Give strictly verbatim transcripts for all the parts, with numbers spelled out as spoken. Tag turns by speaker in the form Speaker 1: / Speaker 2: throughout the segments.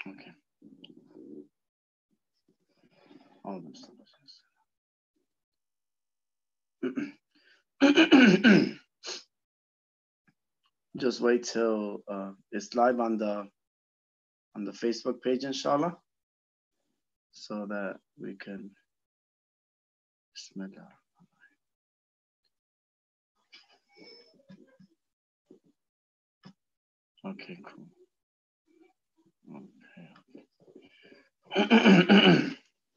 Speaker 1: Okay. All this. Just wait till uh, it's live on the on the Facebook page, inshallah, so that we can. Bismillah. Okay, cool. Okay.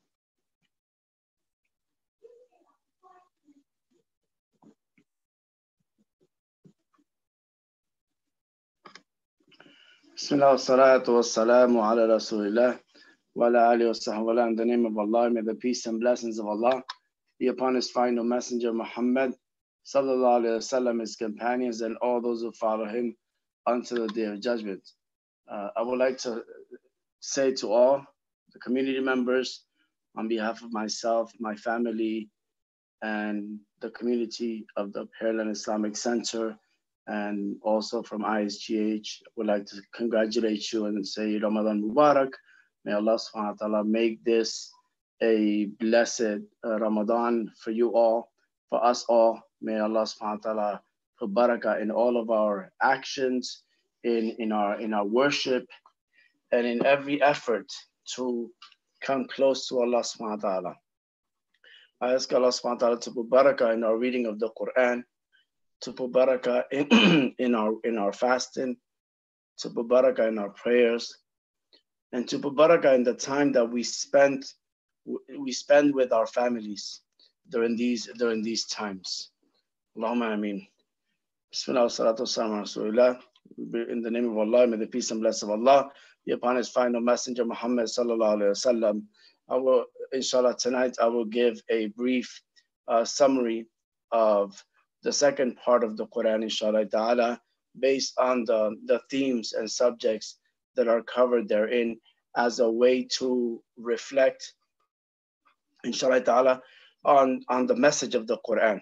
Speaker 1: Bismillah wa salatu wa salamu ala rasulillah wa ala alihi wa sahbihi. In the name of Allah, may the peace and blessings of Allah be upon His final messenger Muhammad sallallahu alaihi wasallam, his companions, and all those who follow him until the day of judgment. Uh, I would like to say to all the community members, on behalf of myself, my family, and the community of the Pearland Islamic Center, and also from I S G H, I would like to congratulate you and say Ramadan Mubarak. May Allah subhanahu wa ta'ala make this a blessed uh, Ramadan for you all, for us all. May Allah subhanahu wa ta'ala put barakah in all of our actions, in, in, our, in our worship, and in every effort to come close to Allah subhanahu wa ta'ala. I ask Allah subhanahu wa ta'ala to put barakah in our reading of the Qur'an, to put barakah in, in, our, in our fasting, to put barakah in our prayers, and to put barakah in the time that we spend we spend with our families during these during these times. Allahumma ameen. Bismillah wa salatu wa salam ala rasulillah. In the name of Allah, may the peace and blessing of Allah be upon His final messenger Muhammad sallallahu alaihi wasallam. I will, inshallah, tonight I will give a brief uh, summary of the second part of the Quran, inshallah ta'ala, based on the, the themes and subjects that are covered therein, as a way to reflect, inshallah ta'ala, on, on the message of the Quran.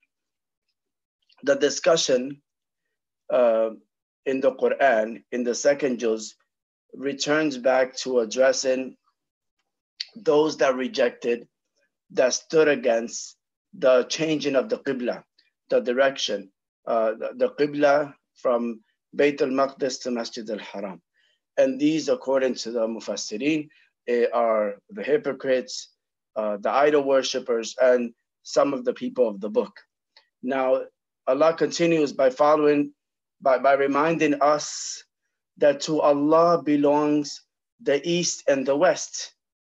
Speaker 1: The discussion uh, in the Quran, in the second juz, returns back to addressing those that rejected, that stood against the changing of the Qibla, the direction, uh, the, the Qibla from Bayt al-Maqdis to Masjid al-Haram. And these, according to the Mufassirin, are the hypocrites, uh, the idol worshippers, and some of the people of the book. Now, Allah continues by following, by, by reminding us that to Allah belongs the East and the West.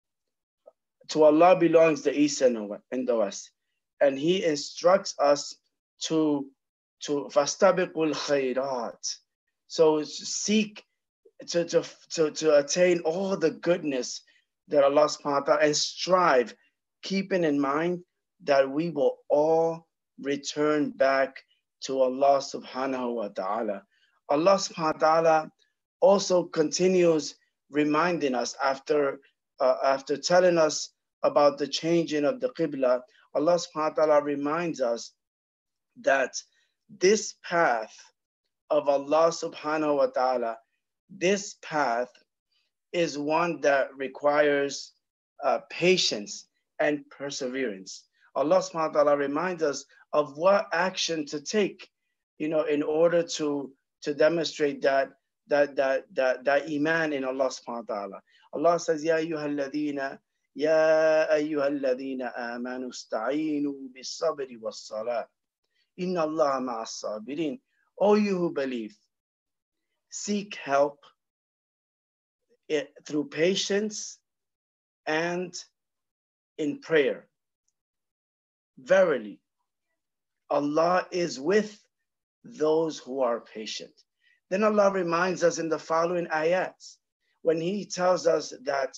Speaker 1: To Allah belongs the East and the West. And He instructs us to, to fastabiqul khairat. So seek to, to, to, to attain all the goodness that Allah subhanahu wa ta'ala, and strive, keeping in mind that we will all return back to Allah subhanahu wa ta'ala. Allah subhanahu wa ta'ala also continues reminding us after, uh, after telling us about the changing of the Qibla. Allah subhanahu wa ta'ala reminds us that this path of Allah subhanahu wa ta'ala, this path is one that requires uh, patience and perseverance. Allah subhanahu wa ta'ala reminds us of what action to take, you know, in order to, to demonstrate that, that, that, that, that iman in Allah subhanahu wa ta'ala. Allah says, Ya ayyuhalladhina, Ya ayyuhalladhina amanu sta'inu bis-sabri was-salah. Inna Allah ma'as sabirin. O you who believe, seek help it, through patience and in prayer. Verily, Allah is with those who are patient. Then Allah reminds us in the following ayats, when He tells us that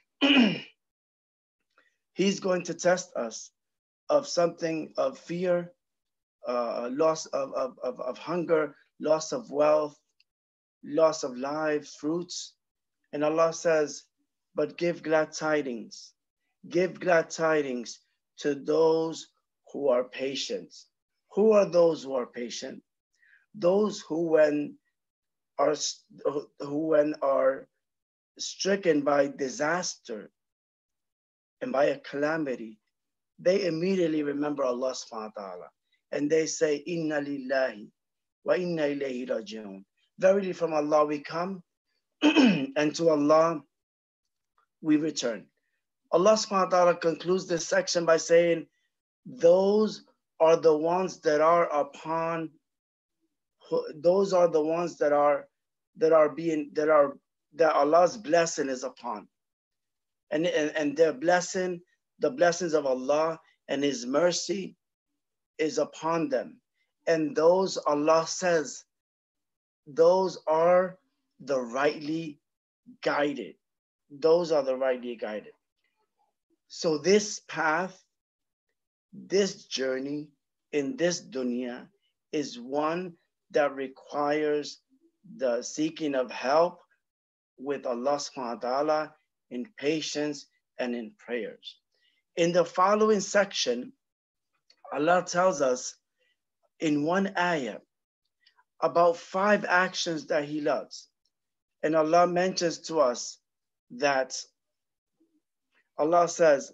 Speaker 1: He's going to test us of something of fear, uh, loss of, of, of, of hunger, loss of wealth, loss of lives, fruits. And Allah says, but give glad tidings. Give glad tidings to those who are patient. Who are those who are patient? Those who when are who when are stricken by disaster and by a calamity, they immediately remember Allah subhanahu wa ta'ala. And they say, Inna lillahi wa inna ilayhi raji'un. Verily from Allah we come, and to Allah we return. Allah subhanahu wa ta'ala concludes this section by saying, those are the ones that are upon, those are the ones that are, that are being, that are, that Allah's blessing is upon. And, and, and their blessing, the blessings of Allah and His mercy is upon them. And those, Allah says, those are the rightly guided. Those are the rightly guided. So this path, this journey in this dunya is one that requires the seeking of help with Allah subhanahu wa ta'ala in patience and in prayers. In the following section, Allah tells us in one ayah about five actions that He loves. And Allah mentions to us that Allah says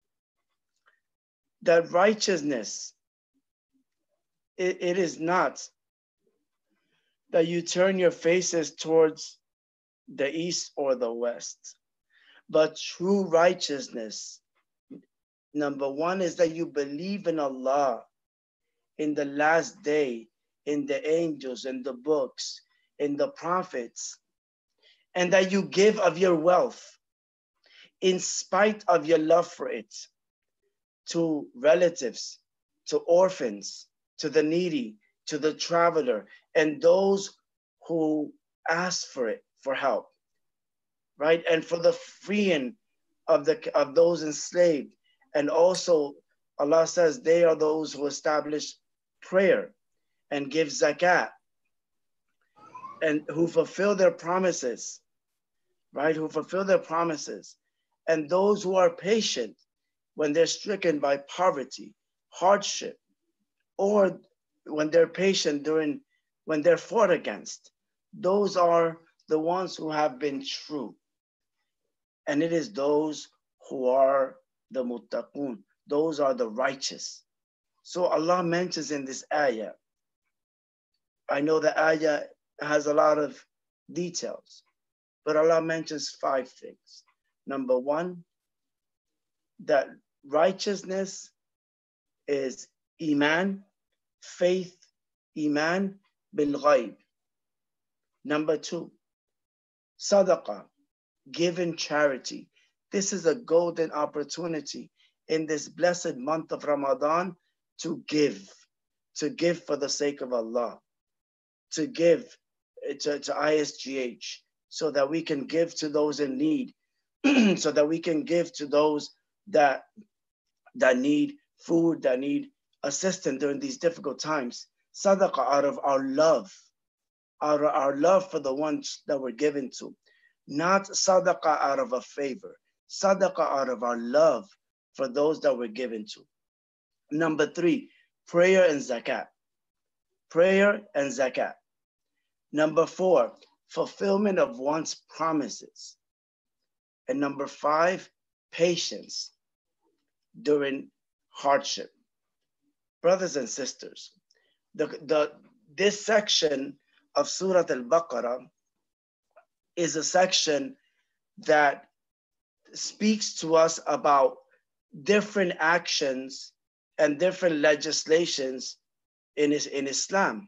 Speaker 1: that righteousness, it, it is not that you turn your faces towards the east or the west, but true righteousness, number one, is that you believe in Allah, in the last day, in the angels, in the books, in the prophets, and that you give of your wealth in spite of your love for it to relatives, to orphans, to the needy, to the traveler, and those who ask for it, for help, right? And for the freeing of, the, of those enslaved. And also, Allah says they are those who establish prayer and give zakat and who fulfill their promises, right? Who fulfill their promises. And those who are patient when they're stricken by poverty, hardship, or when they're patient during, when they're fought against. Those are the ones who have been true. And it is those who are the muttaqun. Those are the righteous. So Allah mentions in this ayah, I know the ayah has a lot of details, but Allah mentions five things. Number one, that righteousness is iman, faith, iman bil ghaib. Number two, sadaqah, giving charity. This is a golden opportunity in this blessed month of Ramadan to give, to give for the sake of Allah, to give to, to I S G H so that we can give to those in need, so that we can give to those that, that need food, that need assistance during these difficult times. Sadaqah out of our love, out of our love for the ones that we're given to. Not sadaqah out of a favor, sadaqah out of our love for those that we're given to. Number three, prayer and zakat. Prayer and zakat. Number four, fulfillment of one's promises. And number five, patience during hardship. Brothers and sisters, the, the, this section of Surah Al-Baqarah is a section that speaks to us about different actions and different legislations in, in Islam.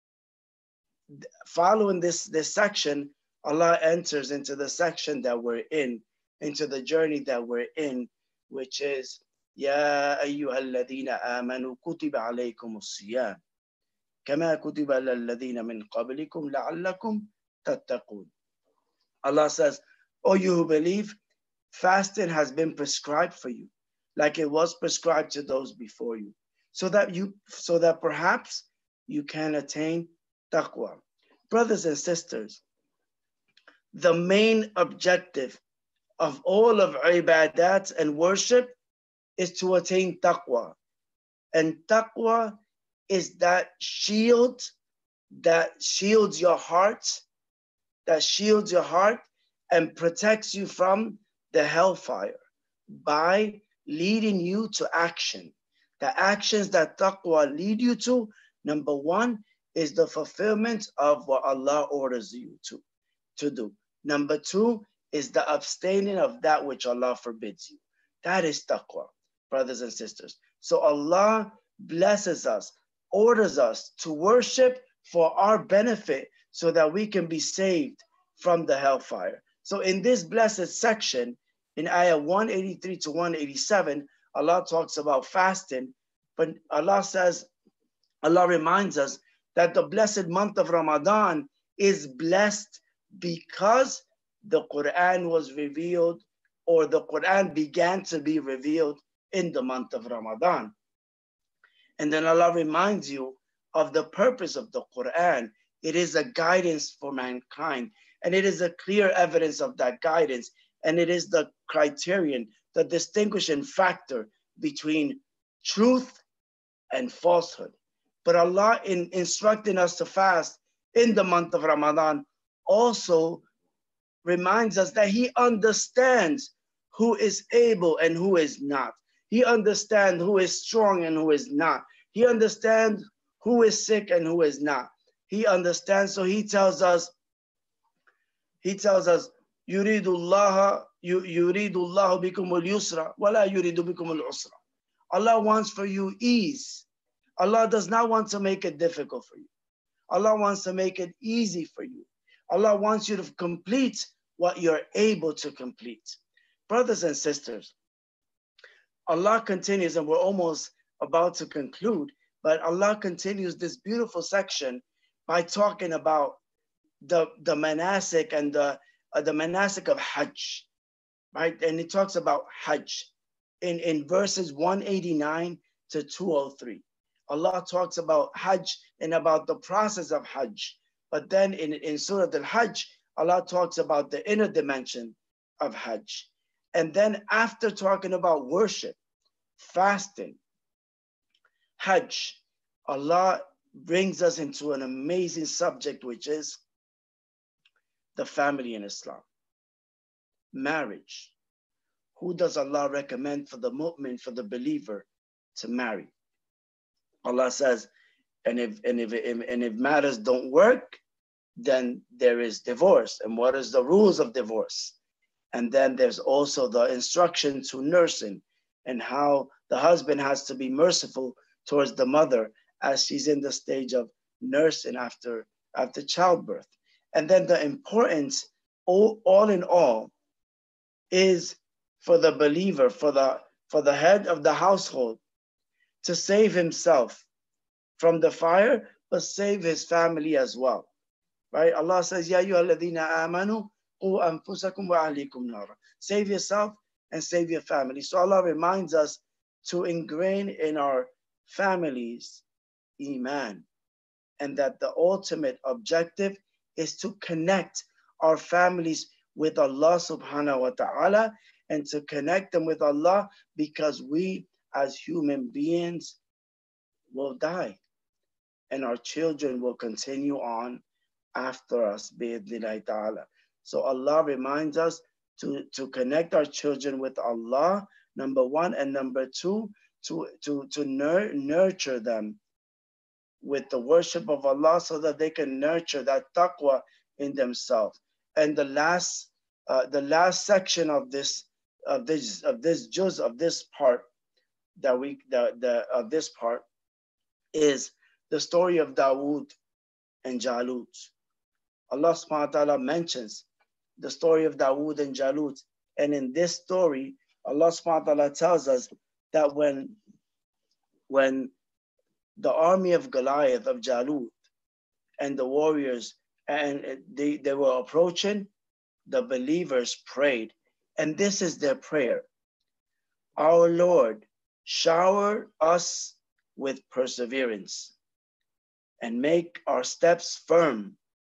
Speaker 1: Following this, this section, Allah enters into the section that we're in, into the journey that we're in, which is, Ya ayyuhalladhina amanu kutiba alaykumus siyam, kama kutiba alladhina min qablikum la'allakum tattaqun. Allah says, oh, you who believe, fasting has been prescribed for you, like it was prescribed to those before you, so that you, so that perhaps you can attain taqwa. Brothers and sisters, the main objective of all of ibadat and worship is to attain taqwa. And taqwa is that shield that shields your heart, that shields your heart and protects you from the hellfire by leading you to action. The actions that taqwa lead you to, number one, is the fulfillment of what Allah orders you to, to do. Number two is the abstaining of that which Allah forbids you. That is taqwa, brothers and sisters. So Allah blesses us, orders us to worship for our benefit so that we can be saved from the hellfire. So in this blessed section, in ayah one eighty-three to one eighty-seven, Allah talks about fasting, but Allah says, Allah reminds us that the blessed month of Ramadan is blessed because the Qur'an was revealed, or the Qur'an began to be revealed in the month of Ramadan. And then Allah reminds you of the purpose of the Qur'an. It is a guidance for mankind, and it is a clear evidence of that guidance, and it is the criterion, the distinguishing factor between truth and falsehood. But Allah, in instructing us to fast in the month of Ramadan, also reminds us that He understands who is able and who is not. He understands who is strong and who is not. He understands who is sick and who is not. He understands, so He tells us, He tells us, Yuridullah, Yuridullahu bikum al-yusra, wala yuridu bikum al-usra. Allah wants for you ease. Allah does not want to make it difficult for you. Allah wants to make it easy for you. Allah wants you to complete what you're able to complete. Brothers and sisters, Allah continues, and we're almost about to conclude, but Allah continues this beautiful section by talking about the, the manasik and the, uh, the manasik of Hajj, right? And it talks about Hajj in, in verses one eighty-nine to two oh three. Allah talks about Hajj and about the process of Hajj. But then in, in Surah Al-Hajj, Allah talks about the inner dimension of Hajj. And then after talking about worship, fasting, Hajj, Allah brings us into an amazing subject, which is the family in Islam. Marriage. Who does Allah recommend for the mu'min, for the believer, to marry? Allah says, and if and if and if matters don't work, then there is divorce. And what is the rules of divorce? And then there's also the instruction to nursing, and how the husband has to be merciful towards the mother as she's in the stage of nursing after after childbirth. And then the importance, all, all in all, is for the believer, for the for the head of the household, to save himself from the fire, but save his family as well. Right? Allah says, Ya ayyuhalladhina amanu qu anfusakum wa ahlikum nara. Save yourself and save your family. So Allah reminds us to ingrain in our families Iman, and that the ultimate objective is to connect our families with Allah subhanahu wa ta'ala, and to connect them with Allah, because we as human beings will die and our children will continue on after us, bi'idhnillahi ta'ala. So Allah reminds us to, to connect our children with Allah, number one, and number two, to, to, to nur nurture them with the worship of Allah, so that they can nurture that taqwa in themselves. And the last, uh, the last section of this, of this, of this juz, of this part, that we, the, the, of this part, is the story of Dawood and Jalut. Allah subhanahu wa ta'ala mentions the story of Dawood and Jalut. And in this story, Allah subhanahu wa ta'ala tells us that when, when the army of Goliath, of Jalut, and the warriors, and they, they were approaching, the believers prayed. And this is their prayer: Our Lord, shower us with perseverance, and make our steps firm,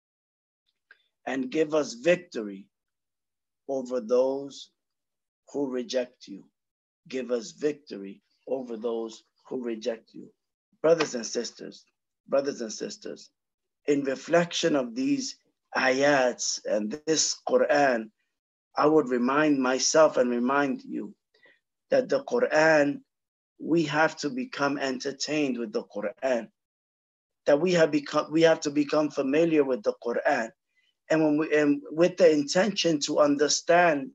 Speaker 1: and give us victory over those who reject you. Give us victory over those who reject you. Brothers and sisters, brothers and sisters, in reflection of these ayats and this Qur'an, I would remind myself and remind you that the Qur'an, we have to become entertained with the Qur'an, that we have become, we have to become familiar with the Qur'an, and when we, and with the intention to understand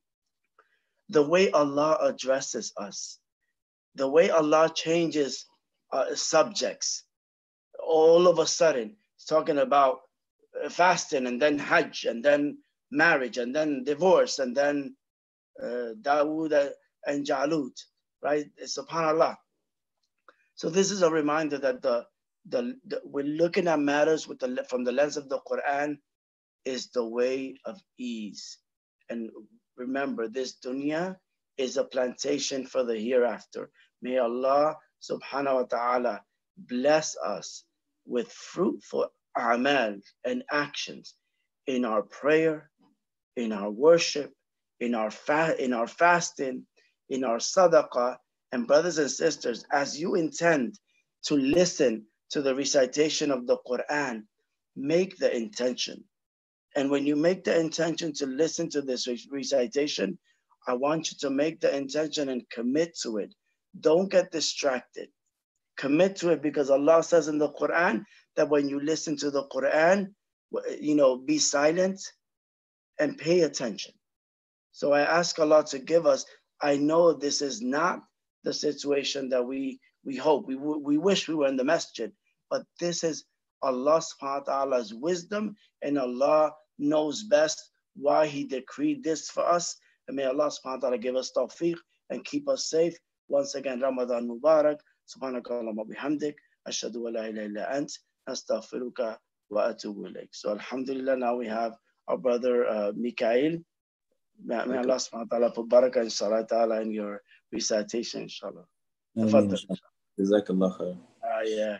Speaker 1: the way Allah addresses us, the way Allah changes uh, subjects. All of a sudden, it's talking about fasting, and then Hajj, and then marriage, and then divorce, and then uh, Dawood and Jalut, right? SubhanAllah. So this is a reminder that the, the, the we're looking at matters with the, from the lens of the Quran is the way of ease. And remember, this dunya is a plantation for the hereafter. May Allah subhanahu wa ta'ala bless us with fruitful a'mal and actions in our prayer, in our worship, in our, fa in our fasting, in our sadaqah. And brothers and sisters, as you intend to listen to the recitation of the Quran, make the intention. And when you make the intention to listen to this recitation, I want you to make the intention and commit to it. Don't get distracted. Commit to it, because Allah says in the Quran that when you listen to the Quran, you know, be silent and pay attention. So I ask Allah to give us, I know this is not the situation that we, we hope, we, we wish we were in the masjid, but this is Allah subhanahu wa ta'ala's wisdom, and Allah knows best why He decreed this for us. And may Allah subhanahu wa ta'ala give us tawfiq and keep us safe. Once again, Ramadan Mubarak. Subhanakallahumma bihamdik. Ashhadu wa la ilaha illa ant. Astaghfiruka wa atubu ilayk. So alhamdulillah, now we have our brother uh, Mikael. May, may Allah subhanahu wa ta'ala put barakah inshallah ta'ala in your recitation, inshallah.
Speaker 2: Ameen. Jazakallah khair.
Speaker 1: Yeah.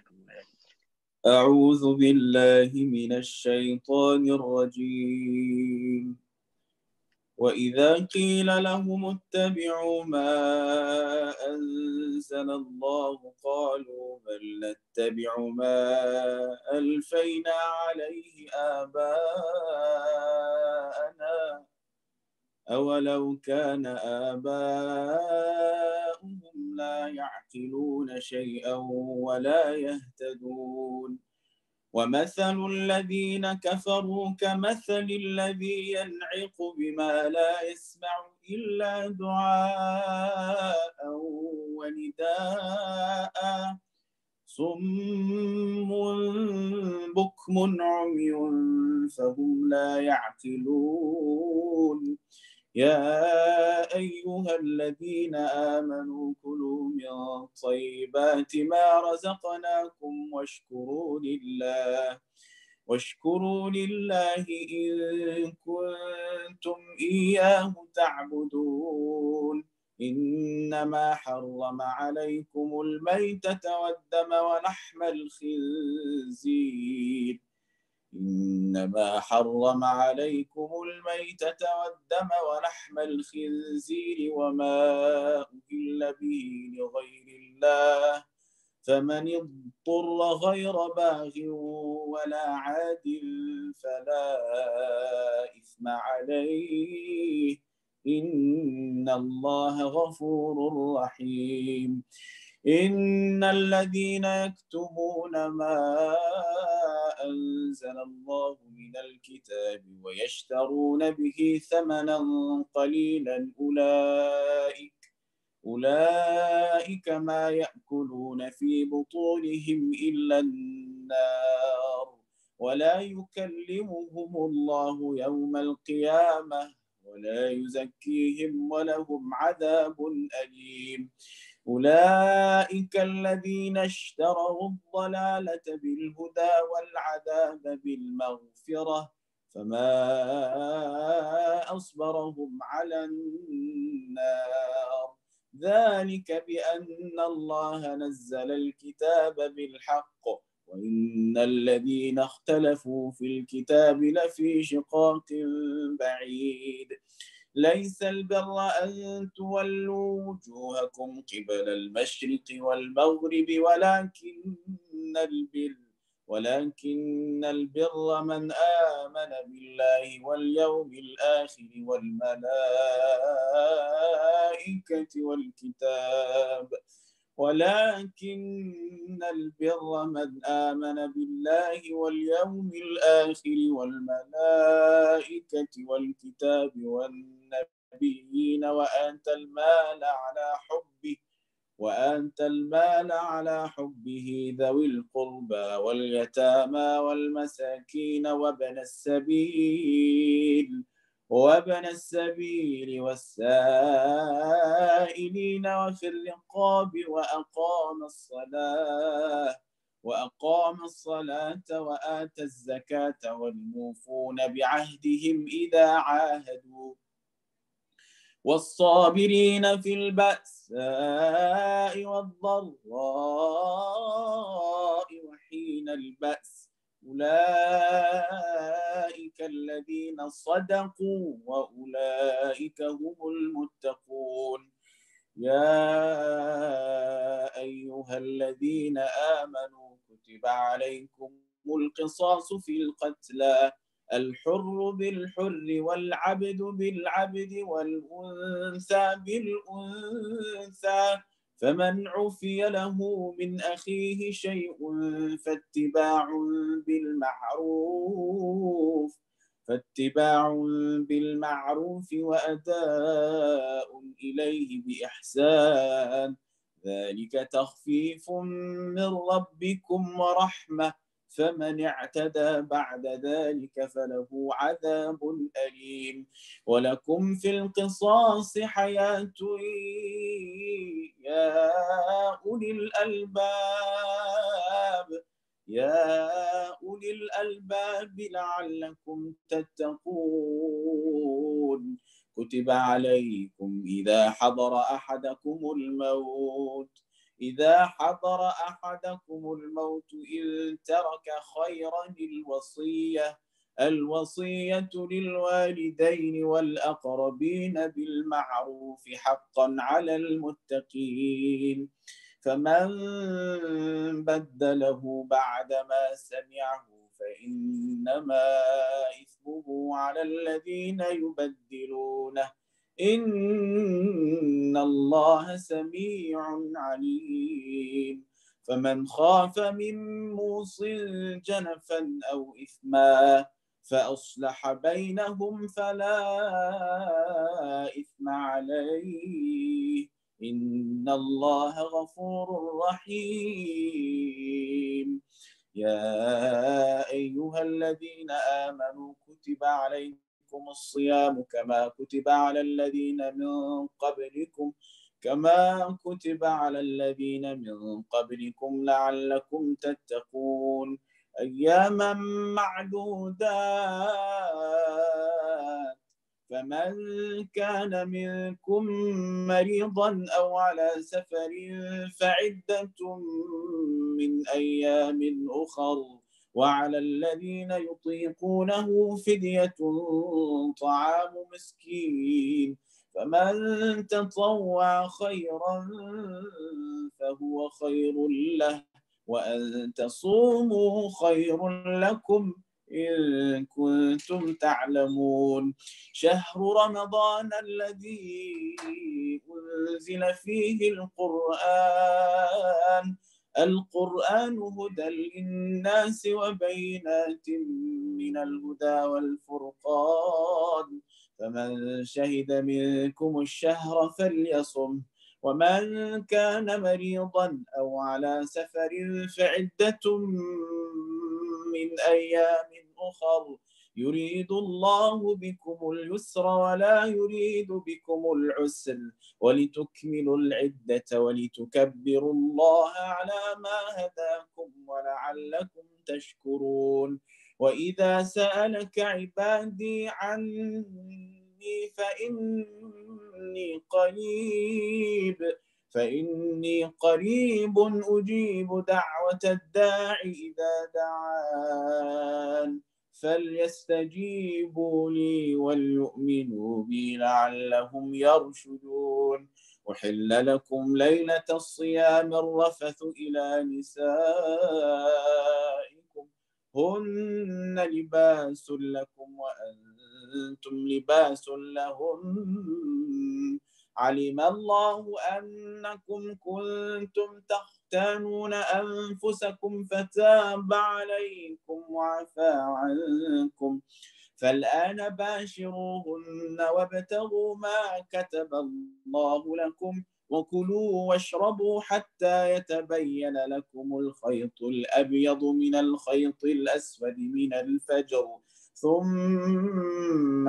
Speaker 2: أعوذ بالله من الشيطان الرجيم وإذا قيل لهم اتبعوا ما أنزل الله قالوا بل نتبع ما ألفينا عليه آباءنا أولو كان آباؤهم لا يعقلون شيئا ولا يهتدون ومثل الذين كفروا كمثل الذي ينعق بما لا يسمع إلا دعاء ونداء صم بكم عمي فهم لا يعقلون يا أيها الذين آمنوا كلوا من طيبات ما رزقناكم واشكروا لله واشكروا لله إن كنتم إياه تعبدون إنما حرم عليكم الميتة والدم ولحم الخنزير إنما حرم عليكم الميتة والدم ولحم الخنزير وما أهل به لغير الله فمن اضطر غير باغ ولا عاد فلا إثم عليه إن الله غفور رحيم إن الذين يكتمون ما أنزل الله من الكتاب ويشترون به ثمنا قليلا أولئك أولئك ما يأكلون في بطونهم إلا النار ولا يكلمهم الله يوم القيامة ولا يزكيهم ولهم عذاب أليم أولئك الذين اشتروا الضلالة بالهدى والعذاب بالمغفرة فما أصبرهم على النار ذلك بأن الله نزل الكتاب بالحق وإن الذين اختلفوا في الكتاب لفي شقاق بعيد ليس البر أن تولوا وجوهكم قبل المشرق والمغرب ولكن البر ولكن البر من آمن بالله واليوم الآخر والملائكة والكتاب ولكن البر من آمن بالله واليوم الآخر والملائكة والكتاب والنبيين وآتى المال على حبه وآتى المال على حبه ذوي القربى واليتامى والمساكين وابن السبيل وابن السبيل والسائلين وفي الرقاب وأقام الصلاة وأقام الصلاة وآتى الزكاة والموفون بعهدهم إذا عاهدوا والصابرين في البأساء والضراء وحين البأس أولئك الذين صدقوا وأولئك هم المتقون. يا أيها الذين آمنوا كتب عليكم القصاص في القتلى الحر بالحر والعبد بالعبد والأنثى بالأنثى فمن عفي له من أخيه شيء فاتباع بالمعروف فاتباع بالمعروف وأداء إليه بإحسان ذلك تخفيف من ربكم ورحمة فمن اعتدى بعد ذلك فله عذاب أليم. ولكم في القصاص حياة يا أولي الألباب يا أولي الألباب لعلكم تتقون. كتب عليكم إذا حضر أحدكم الموت إذا حضر أحدكم الموت إن ترك خيرا الوصية الوصية للوالدين والأقربين بالمعروف حقا على المتقين فمن بدله بعدما سمعه فإنما إثمه على الذين يبدلونه إن الله سميع عليم. فمن خاف من موص جنفا أو إثما فأصلح بينهم فلا إثم عليه إن الله غفور رحيم. يا أيها الذين آمنوا كتب عليكم الصيام كما كتب على الذين من قبلكم كما كتب على الذين من قبلكم لعلكم تتقون أياما معدودات فمن كان منكم مريضا أو على سفر فعدة من أيام أخر وعلى الذين يطيقونه فدية طعام مسكين فمن تطوع خيرا فهو خير له وأن تصوموا خير لكم إن كنتم تعلمون. شهر رمضان الذي أنزل فيه القرآن القرآن هدى للناس وبينات من الهدى والفرقان فمن شهد منكم الشهر فليصم ومن كان مريضا أو على سفر فعدة من أيام أخر يريد الله بكم اليسر ولا يريد بكم العسر ولتكملوا العدة ولتكبروا الله على ما هداكم ولعلكم تشكرون. وإذا سألك عبادي عني فإني قريب فإني قريب أجيب دعوة الداع إذا دعان فليستجيبوا لي وليؤمنوا بي لعلهم يرشدون. أحل لكم ليلة الصيام الرفث إلى نسائكم هن لباس لكم وأنتم لباس لهن علم الله أنكم كنتم تختانون أنفسكم فتاب عليكم وعفى عنكم فالآن باشروهن وابتغوا ما كتب الله لكم وكلوا واشربوا حتى يتبين لكم الخيط الأبيض من الخيط الأسود من الفجر ثم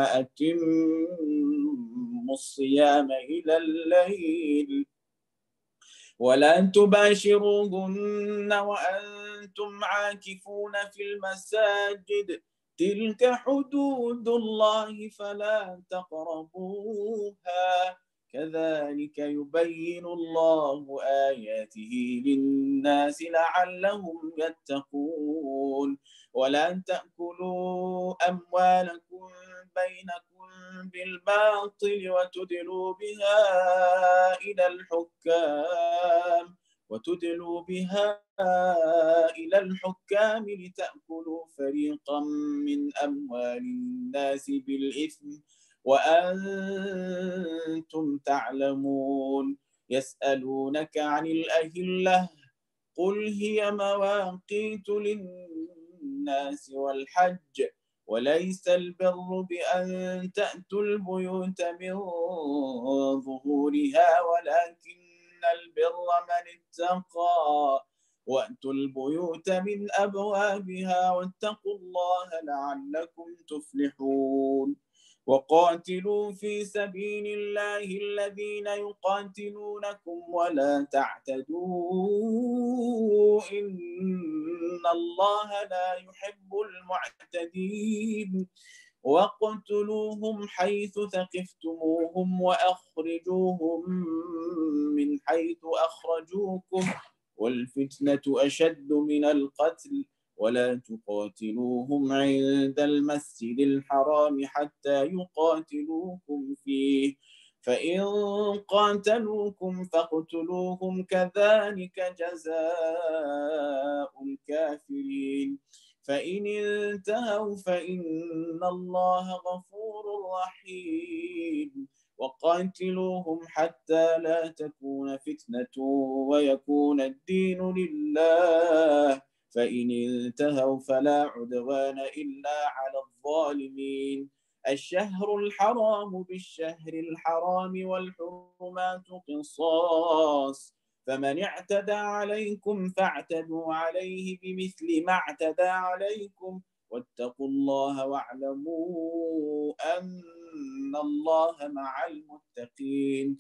Speaker 2: أتموا الصيام إلى الليل ولا تباشروهن وأنتم عاكفون في المساجد تلك حدود الله فلا تقربوها كذلك يبين الله آياته للناس لعلهم يتقون ولا تأكلوا أموالكم بينكم بالباطل وتدلوا بها إلى الحكام وتدلوا بها إلى الحكام لتأكلوا فريقا من أموال الناس بالإثم وأنتم تعلمون يسألونك عن الأهلة قل هي مواقيت للناس والحج وليس البر بأن تأتوا البيوت من ظهورها ولكن البر من اتقى وأتوا البيوت من أبوابها واتقوا الله لعلكم تفلحون وقاتلوا في سبيل الله الذين يقاتلونكم ولا تعتدوا إن الله لا يحب المعتدين واقتلوهم حيث ثقفتموهم وأخرجوهم من حيث أخرجوكم والفتنة أشد من القتل ولا تقاتلوهم عند المسجد الحرام حتى يقاتلوكم فيه فإن قاتلوكم فاقتلوهم كذلك جزاء الكافرين فإن انتهوا فإن الله غفور رحيم وقاتلوهم حتى لا تكون فتنة ويكون الدين لله فإن انتهوا فلا عدوان إلا على الظالمين الشهر الحرام بالشهر الحرام والحرمات قصاص فمن اعتدى عليكم فاعتدوا عليه بمثل ما اعتدى عليكم واتقوا الله واعلموا أن الله مع المتقين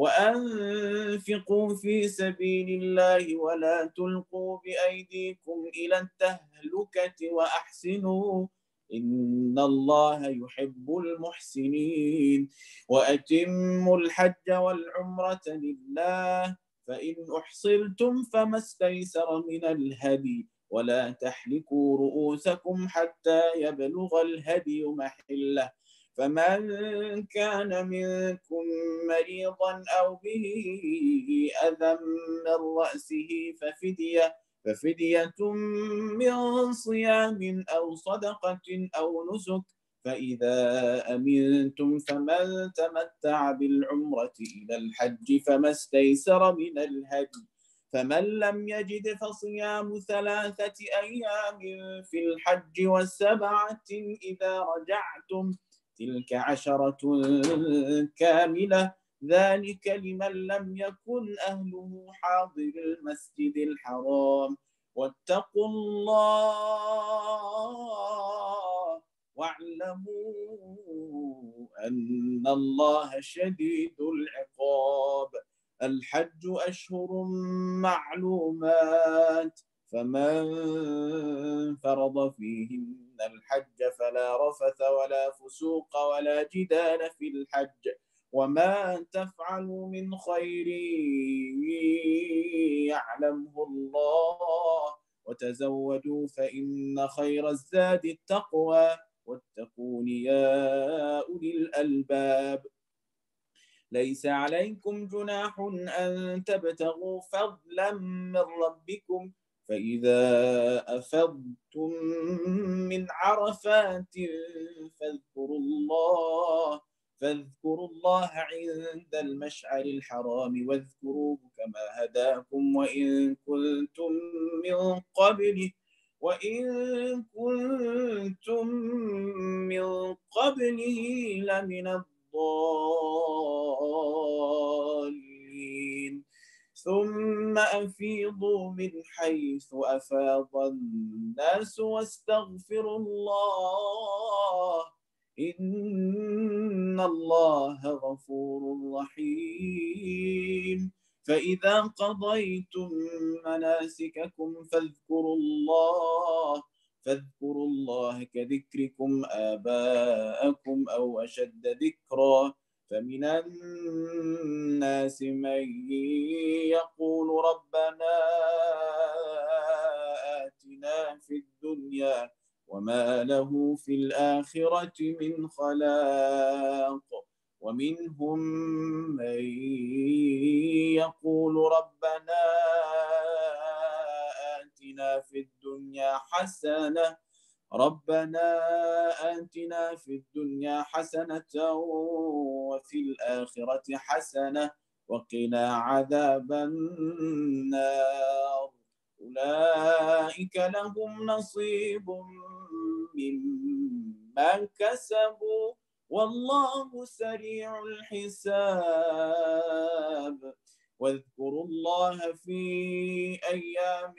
Speaker 2: وأنفقوا في سبيل الله ولا تلقوا بأيديكم إلى التهلكة وأحسنوا إن الله يحب المحسنين وأتموا الحج والعمرة لله فإن أحصرتم فما استيسر من الهدي ولا تحلقوا رؤوسكم حتى يبلغ الهدي محله فمن كان منكم مريضا أو به أذى من رأسه ففدية ففدية من صيام أو صدقة أو نسك فإذا أمنتم فمن تمتع بالعمرة إلى الحج فما استيسر من الهدي فمن لم يجد فصيام ثلاثة أيام في الحج وسبعة إذا رجعتم تلك عشرة كاملة ذلك لمن لم يكن أهله حاضر المسجد الحرام واتقوا الله واعلموا أن الله شديد العقاب الحج أشهر معلومات فمن فرض فيهن الحج فلا رفث ولا فسوق ولا جدال في الحج وما تفعلوا من خير يعلمه الله وتزودوا فإن خير الزاد التقوى واتقون يا أولي الألباب ليس عليكم جناح أن تبتغوا فضلا من ربكم فإذا أفضتم من عرفات فاذكروا الله فاذكروا الله عند المشعر الحرام واذكروه كما هداكم وإن كنتم من قبله وإن كنتم من قبله لمن الضالين ثم أفيضوا من حيث أفاض الناس واستغفروا الله إن الله غفور رحيم فإذا قضيتم مناسككم فاذكروا الله فاذكروا الله كذكركم آباءكم أو أشد ذكرا فمن الناس من يقول ربنا آتنا في الدنيا وما له في الآخرة من خلاق ومنهم من يقول ربنا آتنا في الدنيا حسنة ربنا آتنا في الدنيا حسنة وفي الآخرة حسنة وقنا عذاب النار أولئك لهم نصيب مما كسبوا والله سريع الحساب واذكروا الله في أيام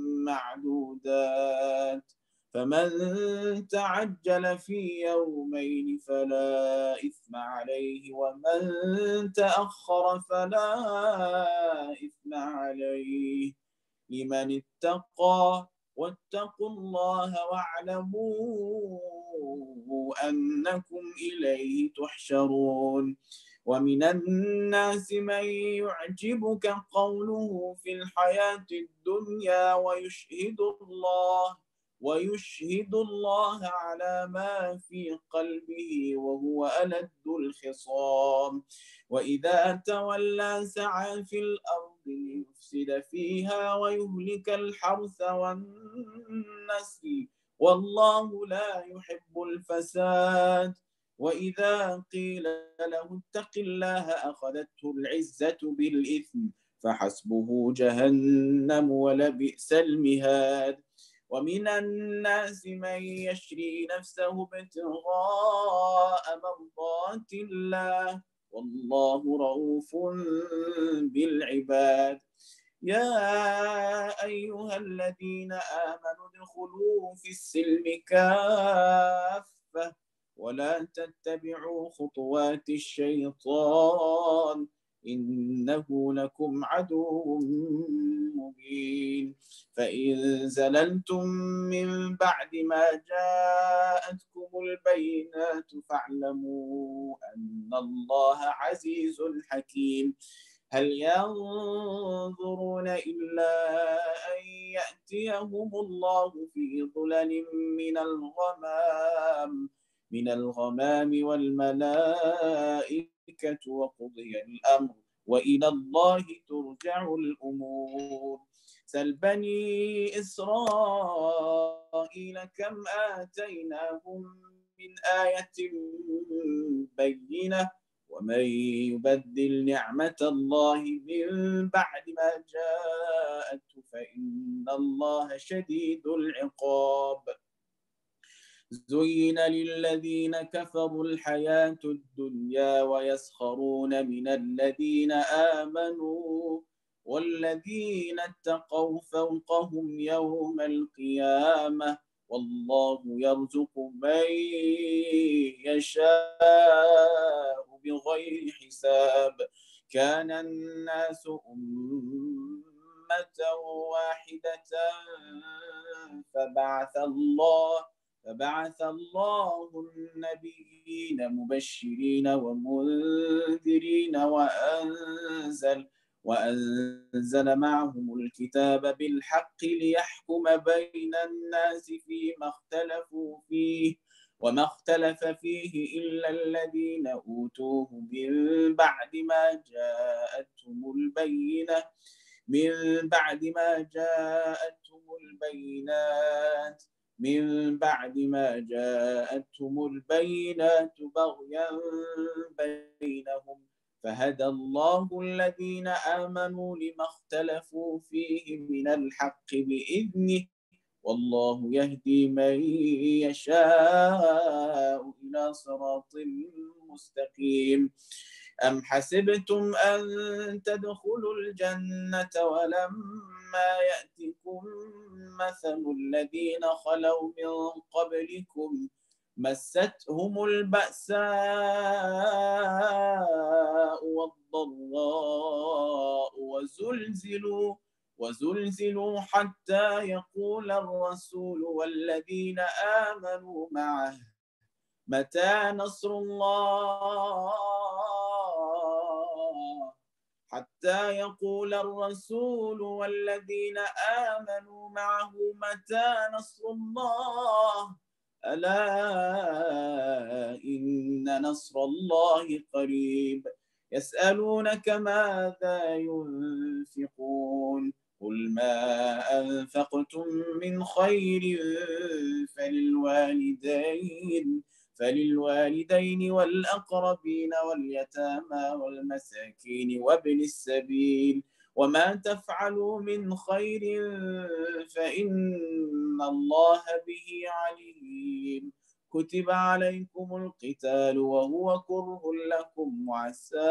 Speaker 2: معدودات فمن تعجل في يومين فلا إثم عليه ومن تأخر فلا إثم عليه لمن اتقى واتقوا الله واعلموا أنكم إليه تحشرون ومن الناس من يعجبك قوله في الحياة الدنيا ويشهد الله ويشهد الله على ما في قلبه وهو ألد الخصام وإذا تولى سعى في الأرض ليفسد فيها ويهلك الحرث والنسل والله لا يحب الفساد وإذا قيل له اتق الله أخذته العزة بالإثم فحسبه جهنم ولبئس المهاد ومن الناس من يشري نفسه ابتغاء مرضات الله والله رؤوف بالعباد يا أيها الذين آمنوا ادخلوا في السلم كافة ولا تتبعوا خطوات الشيطان إنه لكم عدو مبين فإن زللتم من بعد ما جاءتكم البينات فاعلموا أن الله عزيز حكيم هل ينظرون إلا أن يأتيهم الله في ظلل من الغمام من الغمام والملائكة وقضي الأمر وإلى الله ترجع الأمور سل بني إسرائيل كم آتيناهم من آية بينة ومن يبدل نعمة الله من بعد ما جاءته فإن الله شديد العقاب زين للذين كفروا الحياة الدنيا ويسخرون من الذين آمنوا والذين اتقوا فوقهم يوم القيامة والله يرزق من يشاء بغير حساب كان الناس أمة واحدة فبعث الله فبعث الله النبيين مبشرين ومنذرين وأنزل وأنزل معهم الكتاب بالحق ليحكم بين الناس فيما اختلفوا فيه وما اختلف فيه إلا الذين أوتوه من بعد ما جاءتهم البينة من بعد ما جاءتهم البينات من بعد ما جاءتهم البينات بغيا بينهم فهدى الله الذين آمنوا لما اختلفوا فيه من الحق بإذنه والله يهدي من يشاء إلى صراط مستقيم. أم حسبتم أن تدخلوا الجنة ولما يأتكم مثل الذين خلوا من قبلكم مستهم البأساء والضراء وزلزلوا وزلزلوا حتى يقول الرسول والذين آمنوا معه متى نصر الله حتى يقول الرسول والذين آمنوا معه متى نصر الله ألا إن نصر الله قريب. يسألونك ماذا ينفقون قل ما أنفقتم من خير فللوالدين فللوالدين والأقربين واليتامى والمساكين وابن السبيل وما تفعلوا من خير فإن الله به عليم. كتب عليكم القتال وهو كره لكم وعسى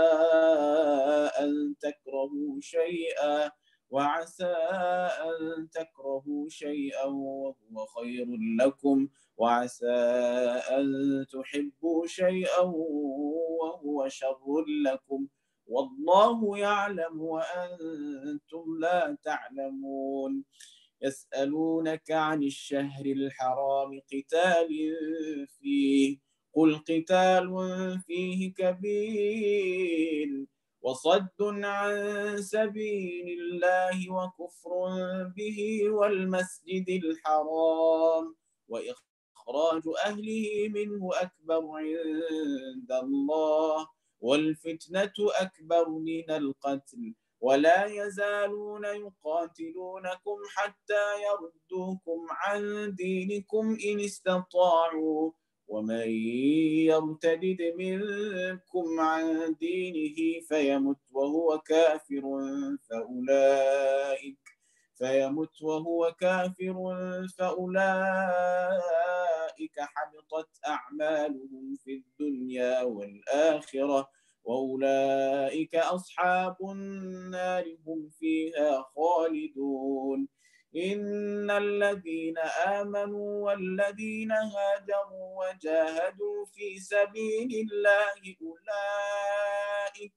Speaker 2: أن تكرهوا شيئا وعسى أن تكرهوا شيئا وهو خير لكم وعسى أن تحبوا شيئا وهو شر لكم والله يعلم وأنتم لا تعلمون. يسألونك عن الشهر الحرام قتال فيه قل قتال فيه كبير وصد عن سبيل الله وكفر به والمسجد الحرام وإخراج أهله منه أكبر عند الله والفتنة أكبر من القتل ولا يزالون يقاتلونكم حتى يردوكم عن دينكم إن استطاعوا ومن يرتد منكم عن دينه فيمت وهو كافر فأولئك فيمت وهو كافر فأولئك حبطت أعمالهم في الدنيا والآخرة وأولئك أصحاب النار هم فيها خالدون. إن الذين آمنوا والذين هاجروا وجاهدوا في سبيل الله أولئك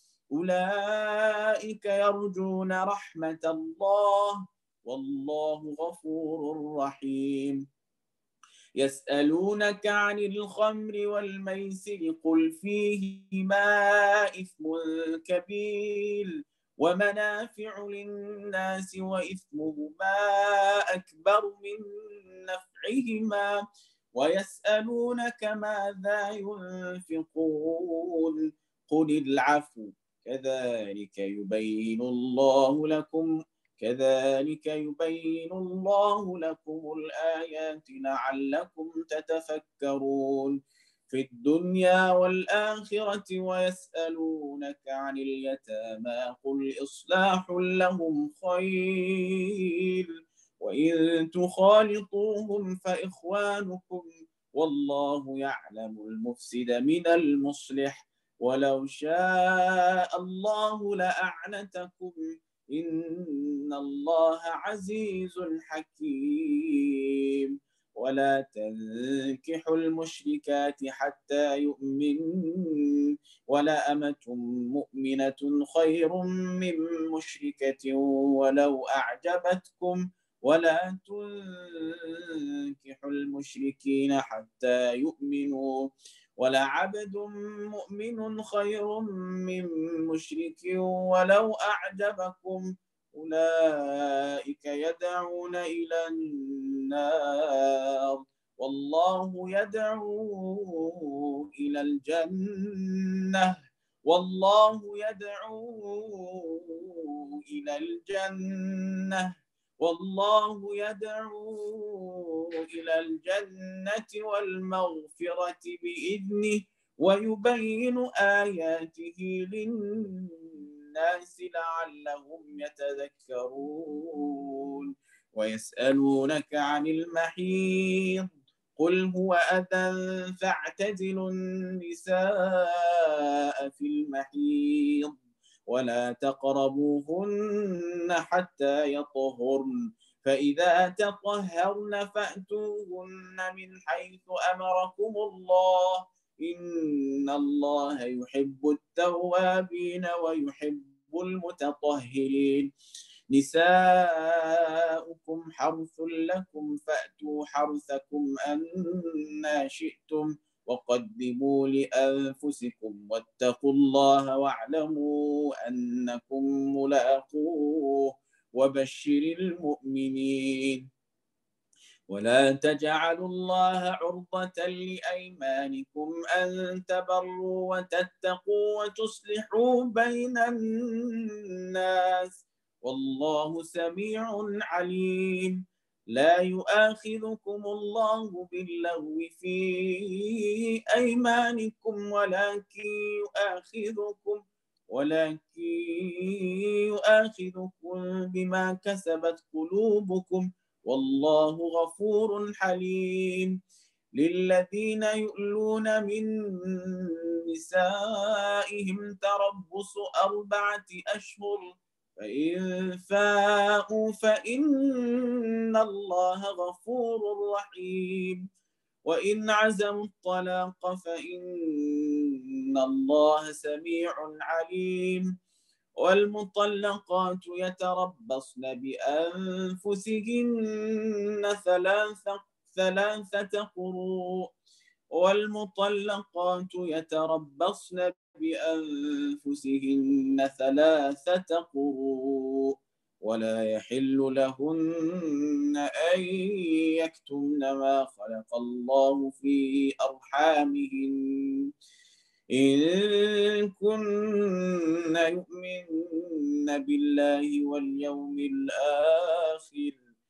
Speaker 2: أولئك يرجون رحمة الله والله غفور رحيم. يسألونك عن الخمر والميسر قل فيهما إثم كبير ومنافع للناس وإثمهما أكبر من نفعهما ويسألونك ماذا ينفقون قل العفو كذلك يبين الله لكم كذلك يبين الله لكم الآيات لعلكم تتفكرون في الدنيا والآخرة. ويسألونك عن اليتامى قل إصلاح لهم خير وإن تخالطوهم فإخوانكم والله يعلم المفسد من المصلح ولو شاء الله لأعنتكم إن الله عزيز حكيم. ولا تنكحوا المشركات حتى يؤمنوا ولا أمة مؤمنة خير من مشركة ولو أعجبتكم ولا تنكحوا المشركين حتى يؤمنوا ولعبد مؤمن خير من مشرك ولو أعجبكم أولئك يدعون إلى النار والله يدعو إلى الجنة والله يدعو إلى الجنة والله يدعو إلى الجنة والمغفرة بإذنه ويبين آياته للناس لعلهم يتذكرون ويسألونك عن المحيض قل هو أذى فاعتزلوا النساء في المحيض ولا تقربوهن حتى يطهرن فإذا تطهرن فأتوهن من حيث أمركم الله إن الله يحب التوابين ويحب المتطهرين نساؤكم حرث لكم فأتوا حرثكم أنى شئتم وقدموا لأنفسكم واتقوا الله واعلموا أنكم ملاقوه وبشر المؤمنين ولا تجعلوا الله عرضة لأيمانكم أن تبروا وتتقوا وتصلحوا بين الناس والله سميع عليم لا يؤاخذكم الله باللغو في أيمانكم ولكن يؤاخذكم ولكن يؤاخذكم بما كسبت قلوبكم والله غفور حليم للذين يؤلون من نسائهم تربص أربعة أشهر فإن فاءوا فإن الله غفور رحيم وإن عزموا الطلاق فإن الله سميع عليم والمطلقات يتربصن بأنفسهن ثلاثة ثلاثة قروء والمطلقات يتربصن بأنفسهن ثلاثة قروء ولا يحل لهن أن يكتمن ما خلق الله في أرحامهن إن كن يؤمن بالله واليوم الآخر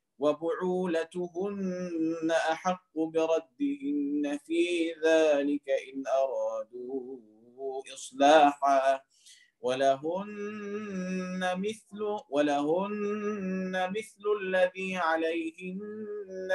Speaker 2: وبعولتهن أحق بردهن في ذلك إن أرادوا إصلاحا ولهن مثل ولهن مثل الذي عليهن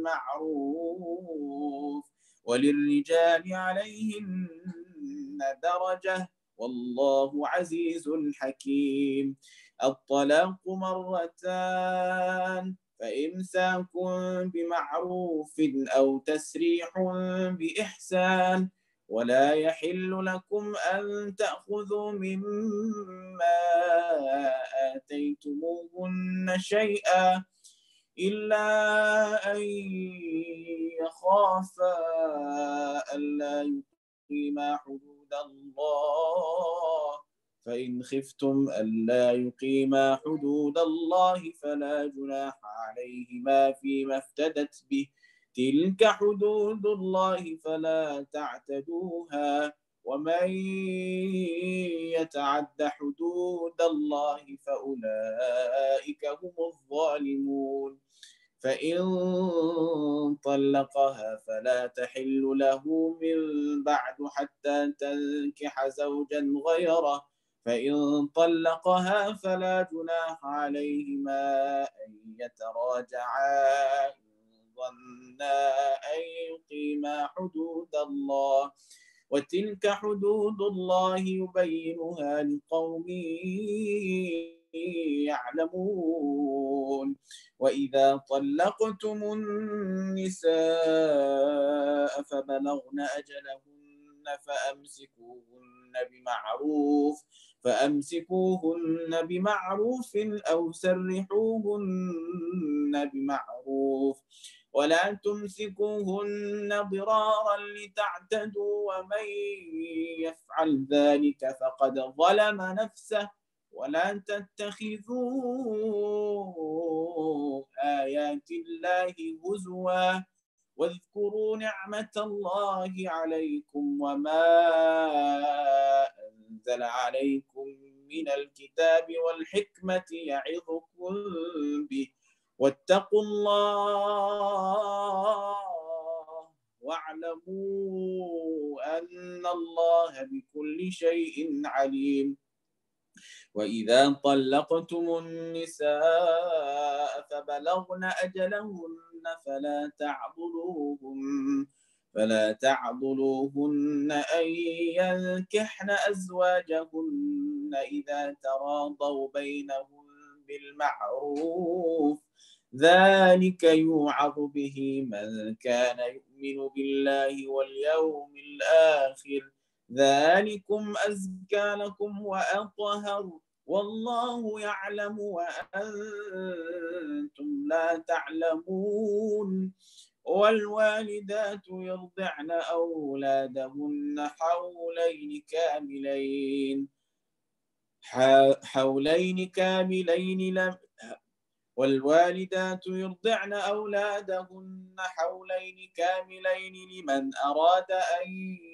Speaker 2: بالمعروف وللرجال عليهن درجة والله عزيز حكيم الطلاق مرتان فإمساك بمعروف أو تسريح بإحسان ولا يحل لكم أن تأخذوا مما آتيتموهن شيئا إلا أن يخافا ألا يقيما حدود الله فإن خفتم ألا يقيما حدود الله فلا جناح عليهما فيما افتدت به تلك حدود الله فلا تعتدوها ومن يتعد حدود الله فأولئك هم الظالمون فإن طلقها فلا تحل له من بعد حتى تنكح زوجا غيره فإن طلقها فلا جناح عليهما أن يتراجعا إن ظنا أن يقيما حدود الله وتلك حدود الله يبينها لقوم يعلمون وإذا طلقتم النساء فبلغن أجلهن فأمسكوهن بمعروف فأمسكوهن بمعروف أو سرحوهن بمعروف ولا تمسكوهن ضرارا لتعتدوا ومن يفعل ذلك فقد ظلم نفسه ولا تتخذوا آيات الله هزوا واذكروا نعمة الله عليكم وما أنزل عليكم من الكتاب والحكمة يعظكم به واتقوا الله واعلموا أن الله بكل شيء عليم. وإذا طلقتم النساء فبلغن أجلهن فلا تعضلوهن فلا تعضلوهن أن ينكحن أزواجهن إذا تراضوا بينهم بالمعروف ذلك يوعظ به من كان يؤمن بالله واليوم الآخر ذلكم أزكى لكم وأطهر والله يعلم وأنتم لا تعلمون. والوالدات يرضعن أولادهن حولين كاملين حولين كاملين لم والوالدات يرضعن أولادهن حولين كاملين لمن أراد أن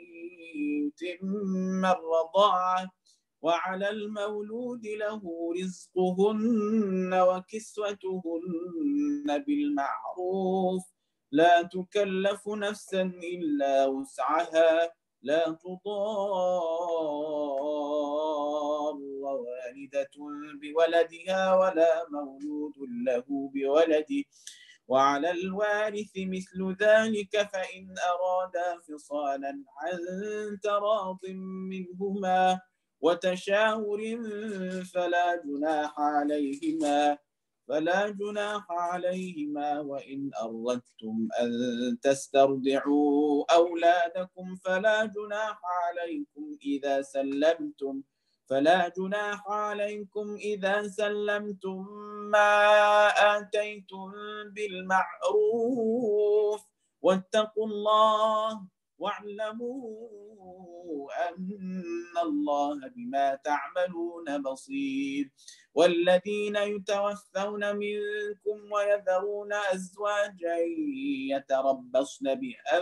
Speaker 2: يتم الرضاعة وعلى المولود له رزقهن وكسوتهن بالمعروف لا تكلف نفسا إلا وسعها لا تضار والدة بولدها ولا مولود له بولده وعلى الوارث مثل ذلك فإن أرادا فصالا عن تراض منهما وتشاور فلا جناح عليهما فلا جناح عليهما وإن أردتم أن تسترضعوا أولادكم فلا جناح عليكم إذا سلمتم فلا جناح عليكم إذا سلمتم ما آتيتم بالمعروف واتقوا الله واعلموا أن الله بما تعملون بصير. والذين يتوفون منكم ويذرون أزواجا يتربصن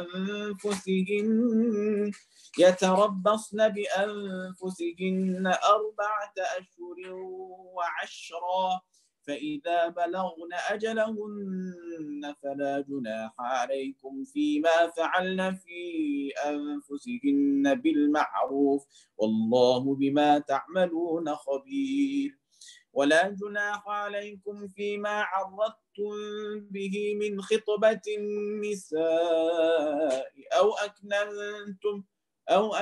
Speaker 2: بأنفسهن يتربصن بأنفسهن أربعة أشهر وعشرا فإذا بلغن أجلهن فلا جناح عليكم فيما فعلن في أنفسهن بالمعروف والله بما تعملون خبير. ولا جناح عليكم فيما عرضتم به من خطبة النساء أو أكننتم أو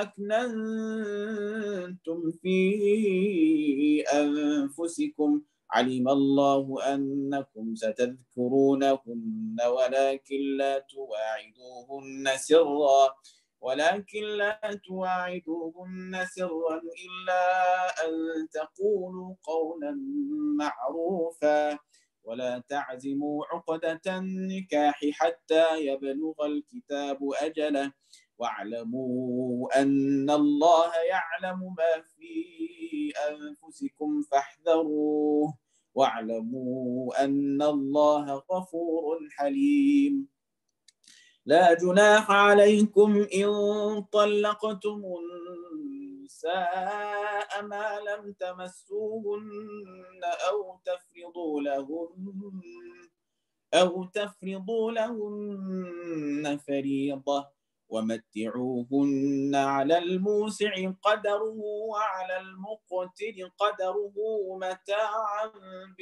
Speaker 2: أكننتم في أنفسكم علم الله أنكم ستذكرونهن ولكن لا تواعدوهن سرا ولكن لا تواعدوهن سرا إلا أن تقولوا قولا معروفا ولا تعزموا عقدة النكاح حتى يبلغ الكتاب أجله واعلموا أن الله يعلم ما في أنفسكم فاحذروه واعلموا أن الله غفور حليم. لا جناح عليكم إن طلقتم النساء ما لم تمسوهن أو تفرضوا لهن أو تفرضوا لهن فريضة ومتعوهن على الموسع قدره وعلى المقتر قدره متاعا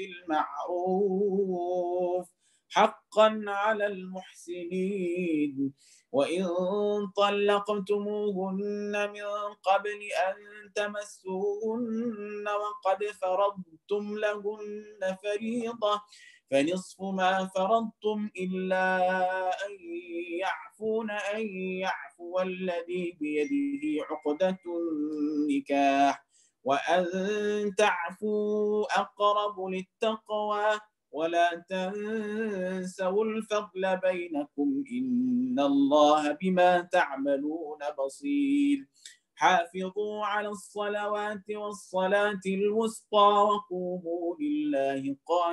Speaker 2: بالمعروف حقا على المحسنين. وإن طلقتموهن من قبل أن تمسوهن وقد فرضتم لهن فريضة فنصف ما فرضتم إلا أن يعفون أن يعفو الذي بيده عقدة النكاح وأن تعفوا أقرب للتقوى ولا تنسوا الفضل بينكم إن الله بما تعملون بصير. حافظوا على الصلوات والصلاة الوسطى وقوموا لله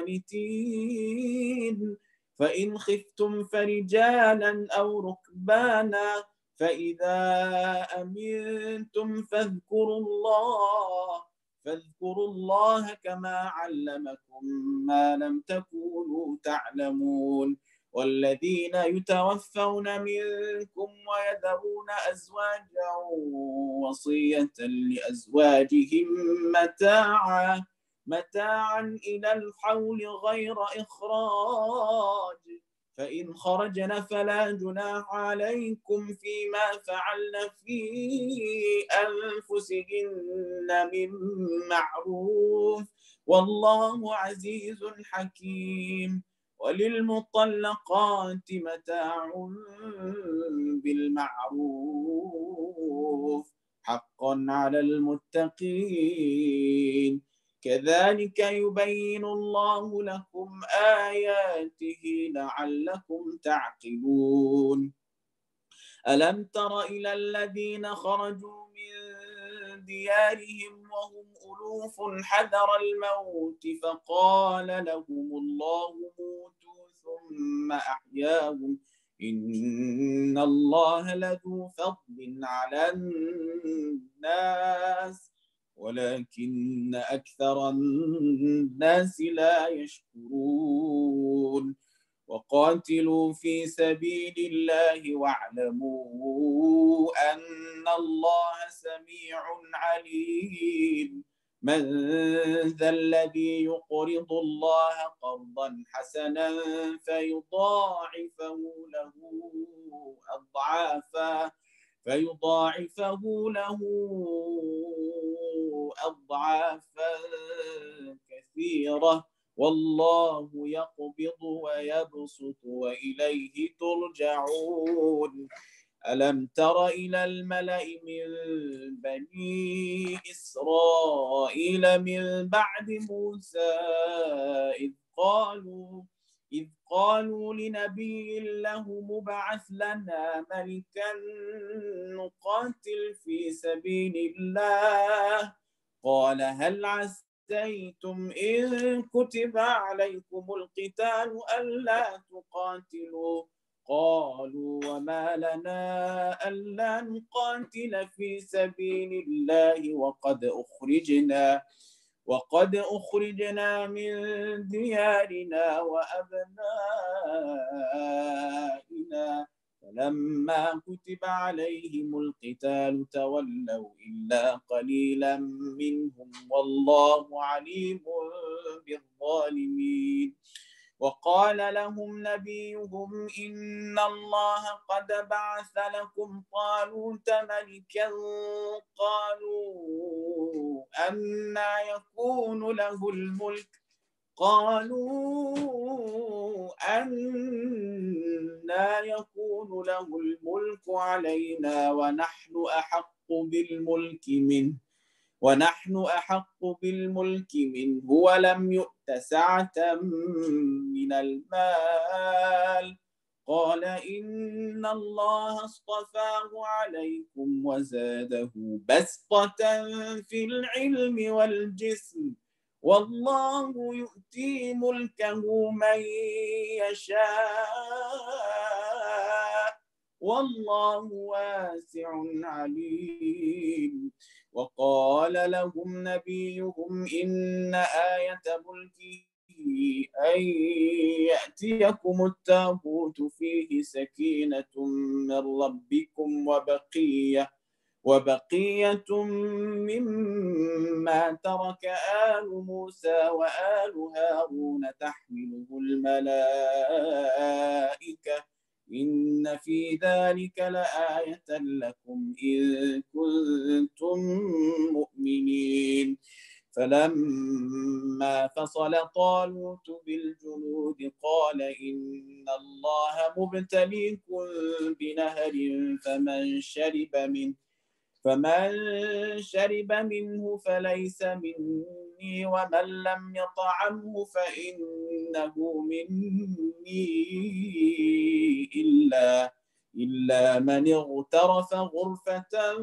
Speaker 2: قانتين فإن خفتم فرجالا أو ركبانا فإذا أمنتم فاذكروا الله فاذكروا الله كما علمكم ما لم تكونوا تعلمون والذين يتوفون منكم ويذرون أزواجا وصية لأزواجهم متاعا متاعا إلى الحول غير إخراج فإن خرجن فلا جناح عليكم فيما فعلن في أنفسهن من معروف والله عزيز حكيم وللمطلقات متاع بالمعروف حقا على المتقين كذلك يبين الله لكم آياته لعلكم تعقلون ألم تر إلى الذين خرجوا من ديارهم وهم ألوف حذر الموت فقال لهم الله موتوا ثم أحياهم إن الله لذو فضل على الناس ولكن أكثر الناس لا يشكرون وقاتلوا في سبيل الله واعلموا أن الله سميع عليم من ذا الذي يقرض الله قرضا حسنا فيضاعفه له أضعافا فيضاعفه له أضعافا كثيرة والله يقبض ويبسط وإليه ترجعون ألم تر إلى الملأ من بني إسرائيل من بعد موسى إذ قالوا إذ قالوا لنبي له مبعث لنا ملكا نقاتل في سبيل الله قال هل عسيتم إن كتب عليكم القتال ألا تقاتلوا قالوا وما لنا ألا نقاتل في سبيل الله وقد أخرجنا وقد أخرجنا من ديارنا وأبنائنا فلما كتب عليهم القتال تولوا إلا قليلا منهم والله عليم بالظالمين وقال لهم نبيهم إن الله قد بعث لكم طالوت ملكا قالوا أنى يكون له الملك قالوا أنى يكون له الملك علينا ونحن أحق بالملك منه ونحن أحق بالملك منه ولم يؤت سعة من المال قال إن الله اصطفاه عليكم وزاده بسطة في العلم والجسم والله يؤتي ملكه من يشاء والله واسع عليم وقال لهم نبيهم إن آية ملكه أن يأتيكم التابوت فيه سكينة من ربكم وبقية وبقية مما ترك آل موسى وآل هارون تحمله الملائكة إن في ذلك لآية لكم إن كنتم مؤمنين فلما فصل طالوت بالجنود قال إن الله مبتليكم بنهر فمن شرب منه فمن شرب منه فليس مني ومن لم يطعمه فإنه مني إلا إلا من اغترف غرفة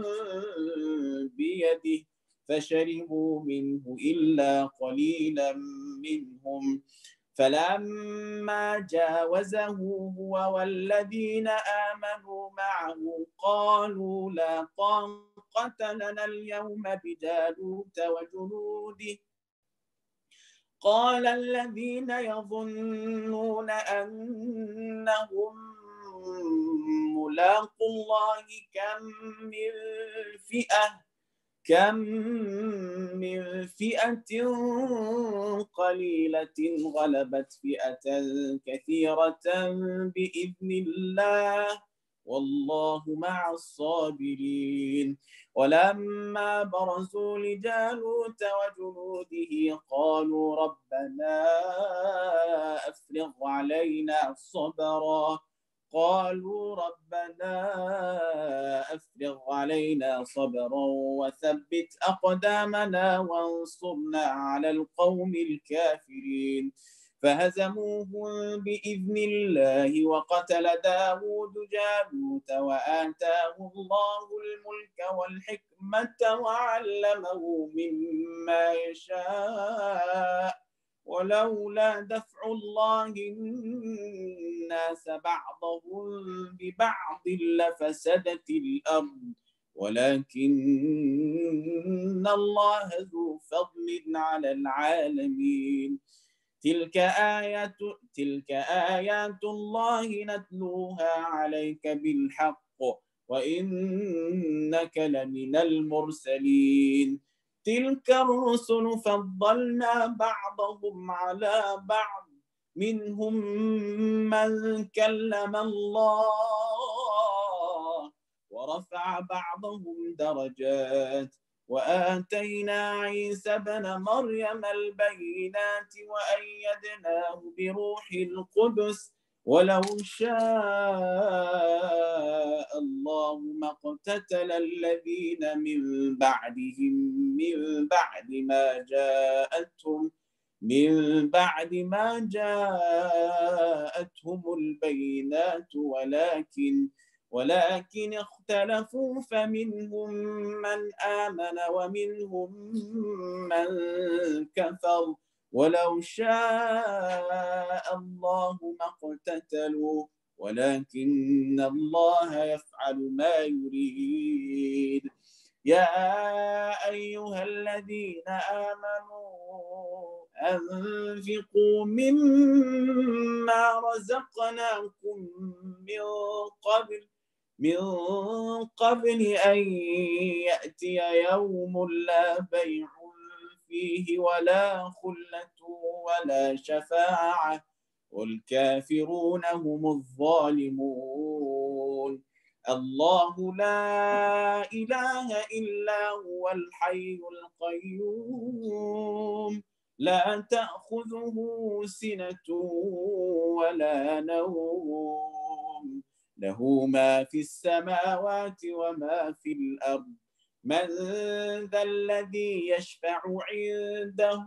Speaker 2: بيده فشربوا منه إلا قليلا منهم فلما جاوزه هو والذين آمنوا معه قالوا لا طاقة لنا اليوم بجالوت وجنوده قال الذين يظنون أنهم ملاقو الله كم من فئة كم من فئة قليلة غلبت فئة كثيرة بإذن الله والله مع الصابرين. ولما برزوا لجالوت وجنوده قالوا ربنا أفرغ علينا صبرا قالوا ربنا أفرغ علينا صبرا وثبت أقدامنا وانصرنا على القوم الكافرين. فهزموهم بإذن الله وقتل داود جالوت وآتاه الله الملك والحكمة وعلمه مما يشاء ولولا دفع الله الناس بعضهم ببعض لفسدت الأرض ولكن الله ذو فضل على العالمين. تلك آيات تلك آيات الله نتلوها عليك بالحق وإنك لمن المرسلين. تلك الرسل فضلنا بعضهم على بعض منهم من كلم الله ورفع بعضهم درجات وآتينا عيسى ابن مريم البينات وأيدناه بروح القدس ولو شاء الله ما اقتتل الذين من بعدهم من بعد ما جاءتهم من بعد ما جاءتهم البينات ولكن ولكن اختلفوا فمنهم من آمن ومنهم من كفر ولو شاء الله ما اقتتلوا ولكن الله يفعل ما يريد. يا أيها الذين آمنوا أنفقوا مما رزقناكم من قبل من قبل أن يأتي يوم لا بيع فيه ولا خلة ولا شفاعة والكافرون هم الظالمون. الله لا إله إلا هو الحي القيوم لا تأخذه سنة ولا نوم له ما في السماوات وما في الأرض من ذا الذي يشفع عنده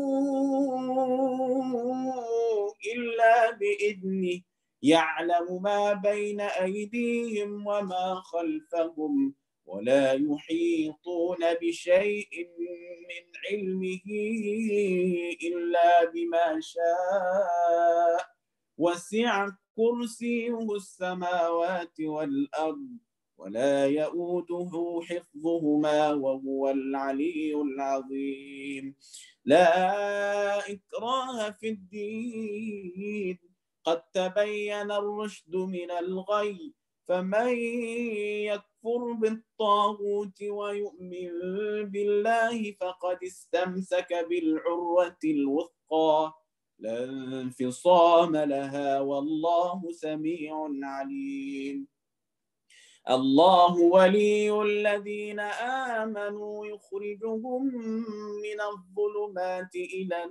Speaker 2: إلا بإذنه يعلم ما بين أيديهم وما خلفهم ولا يحيطون بشيء من علمه إلا بما شاء وسع كرسيه السماوات والأرض ولا يؤوده حفظهما وهو العلي العظيم. لا إكراه في الدين قد تبين الرشد من الغي فمن يكفر بالطاغوت ويؤمن بالله فقد استمسك بالعروة الوثقى لا انفصام لها والله سميع عليم. الله ولي الذين آمنوا يخرجهم من الظلمات إلى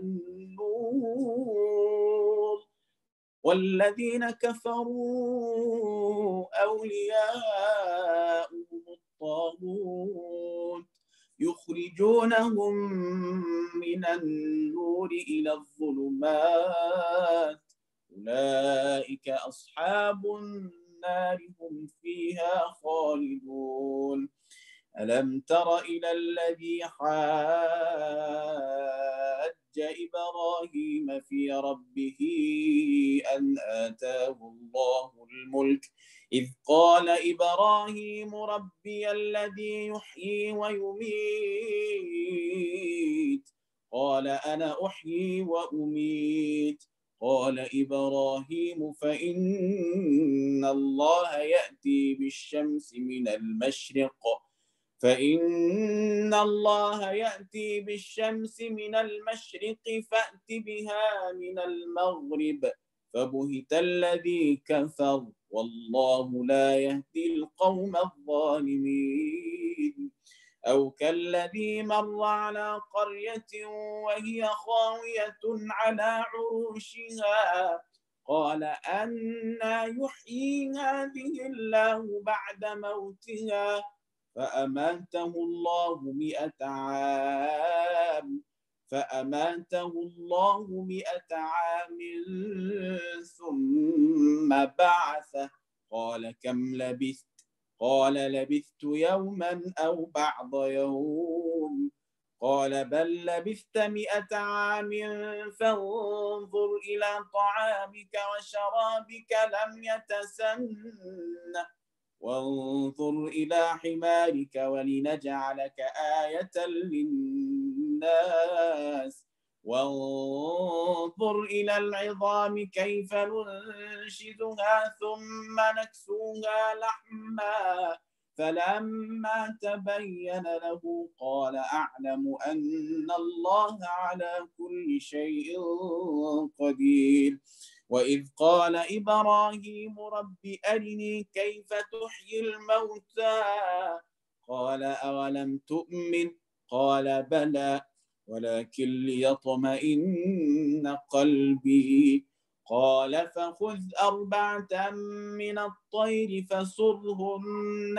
Speaker 2: النور والذين كفروا أولياؤهم الطاغوت يخرجونهم من النور إلى الظلمات أولئك أصحاب النار هم فيها خالدون. ألم تر إلى الذي حاج حج إبراهيم في ربه أن آتاه الله الملك إذ قال إبراهيم ربي الذي يحيي ويميت قال أنا أحيي وأميت قال إبراهيم فإن الله يأتي بالشمس من المشرق فإن الله يأتي بالشمس من المشرق فأت بها من المغرب فبهت الذي كفر والله لا يهدي القوم الظالمين أو كالذي مر على قرية وهي خاوية على عروشها قال أنى يحيي هذه الله بعد موتها فأماته الله مئة عام فأماته الله مئة عام ثم بعثه قال كم لبثت قال لبثت يوما أو بعض يوم قال بل لبثت مئة عام فانظر إلى طعامك وشرابك لم يتسنه وانظر إلى حمارك ولنجعلك آية للناس وانظر إلى العظام كيف ننشدها ثم نكسوها لحما فلما تبين له قال أعلم أن الله على كل شيء قدير وإذ قال إبراهيم رب أرني كيف تحيي الموتى قال أولم تؤمن قال بلى ولكن ليطمئن قلبي قال فخذ أربعة من الطير فصرهن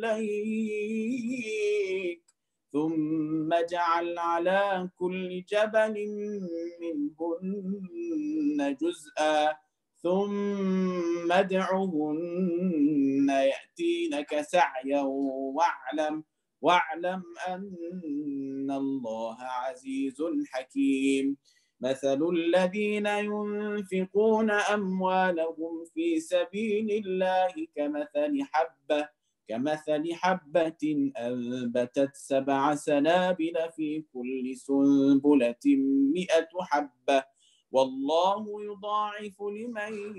Speaker 2: إليك ثم اجعل على كل جبل منهن جزءا ثم ادعهن يأتينك سعيا واعلم واعلم أن الله عزيز حكيم مثل الذين ينفقون أموالهم في سبيل الله كمثل حبة كمثل حبة أنبتت سبع سنابل في كل سنبلة مئة حبة والله يضاعف لمن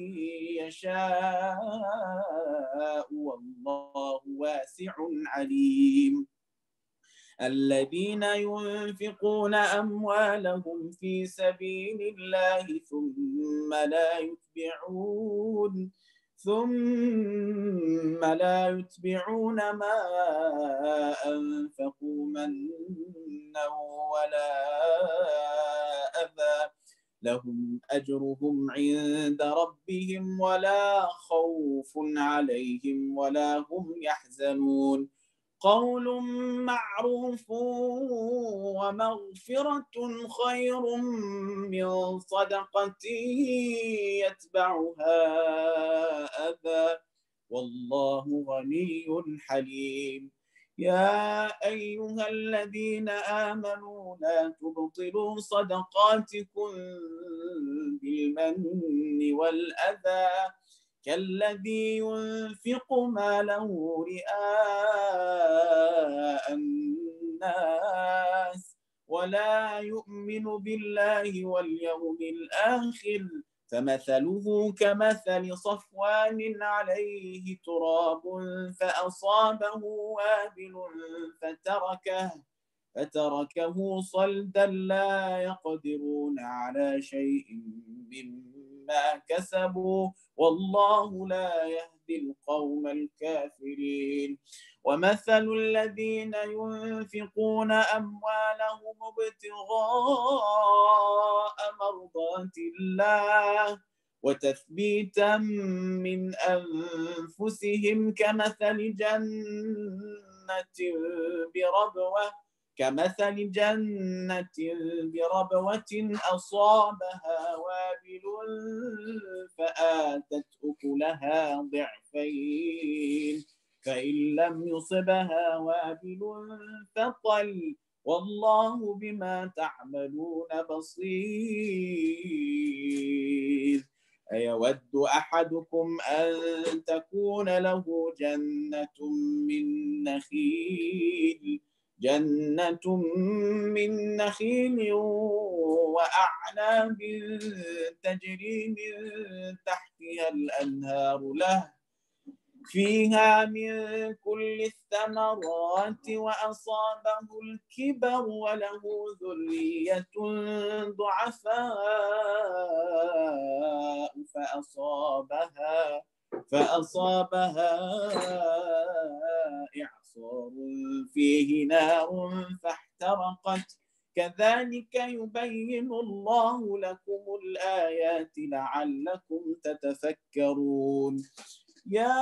Speaker 2: يشاء والله واسع عليم الذين ينفقون أموالهم في سبيل الله ثم لا يتبعون ثم لا يتبعون ما أنفقوا منا ولا أذى لهم أجرهم عند ربهم ولا خوف عليهم ولا هم يحزنون قول معروف ومغفرة خير من صدقة يتبعها أذى والله غني حليم يا أيها الذين آمنوا لا تبطلوا صدقاتكم بالمن والأذى كالذي ينفق ماله رئاء الناس ولا يؤمن بالله واليوم الآخر فمثله كمثل صفوان عليه تراب فأصابه وابل فتركه فتركه صلدا لا يقدرون على شيء مما كسبوا والله لا يهدي القوم الكافرين ومثل الذين ينفقون أموالهم ابتغاء مرضات الله وتثبيتا من أنفسهم كمثل جنة بربوة كمثل جنة بربوة أصابها وابل فآتت أكلها ضعفين فإن لم يصبها وابل فطل والله بما تعملون بصير. أيود أحدكم أن تكون له جنة من نخيل جنة من نخيل وأعناب تجري من تحتها الأنهار له فيها من كل الثمرات وأصابه الكبر وله ذرية ضعفاء فأصابها فأصابها إعصار فيه نار فاحترقت كذلك يبين الله لكم الآيات لعلكم تتفكرون. يا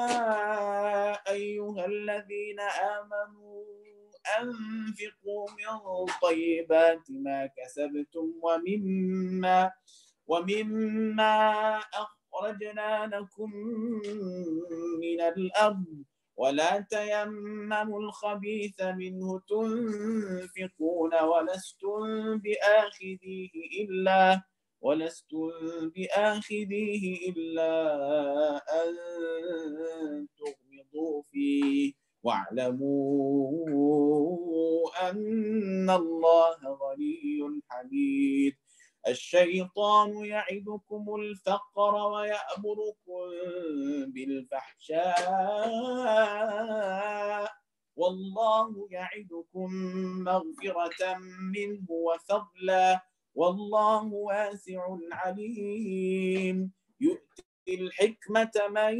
Speaker 2: أيها الذين آمنوا أنفقوا من طيبات ما كسبتم ومما ومما أخرجنا لكم من الأرض ولا تيمموا الخبيث منه تنفقون ولستم بآخذيه إلا ولستم بآخذيه إلا أن تغمضوا فيه واعلموا أن الله غني حميد. الشيطان يعدكم الفقر ويأمركم بالفحشاء والله يعدكم مغفرة منه وفضلا والله واسع عليم. يؤتي الحكمة من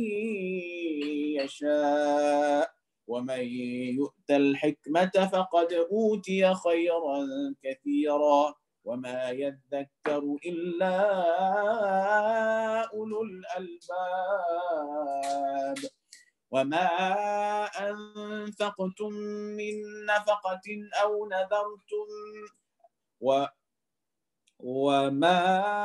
Speaker 2: يشاء ومن يؤت الحكمة فقد أوتي خيرا كثيرا وما يذكر إلا أولو الألباب. وما أنفقتم من نفقة أو نذرتم و وما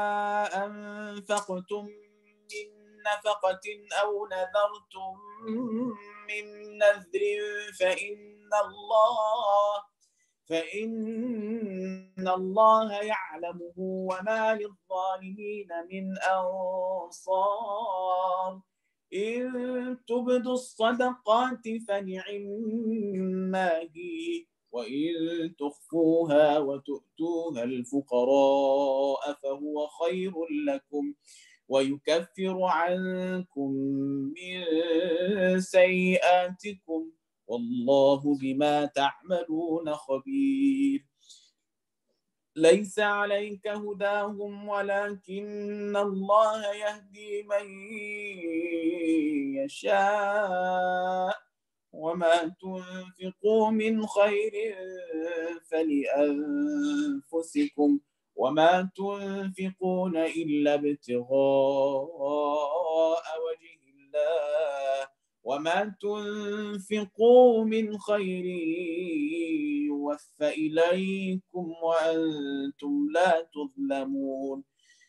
Speaker 2: أنفقتم من نفقة أو نذرتم من نذر فإن الله فإن الله يعلمه وما للظالمين من أنصار. إن تبدوا الصدقات فنعما هي وإن تخفوها وتؤتوها الفقراء فهو خير لكم ويكفر عنكم من سيئاتكم والله بما تعملون خبير. ليس عليك هداهم ولكن الله يهدي من يشاء وما تنفقوا من خير فلأنفسكم وما تنفقون إلا ابتغاء وجه الله وما تنفقوا من خير يوفى إليكم وأنتم لا تظلمون.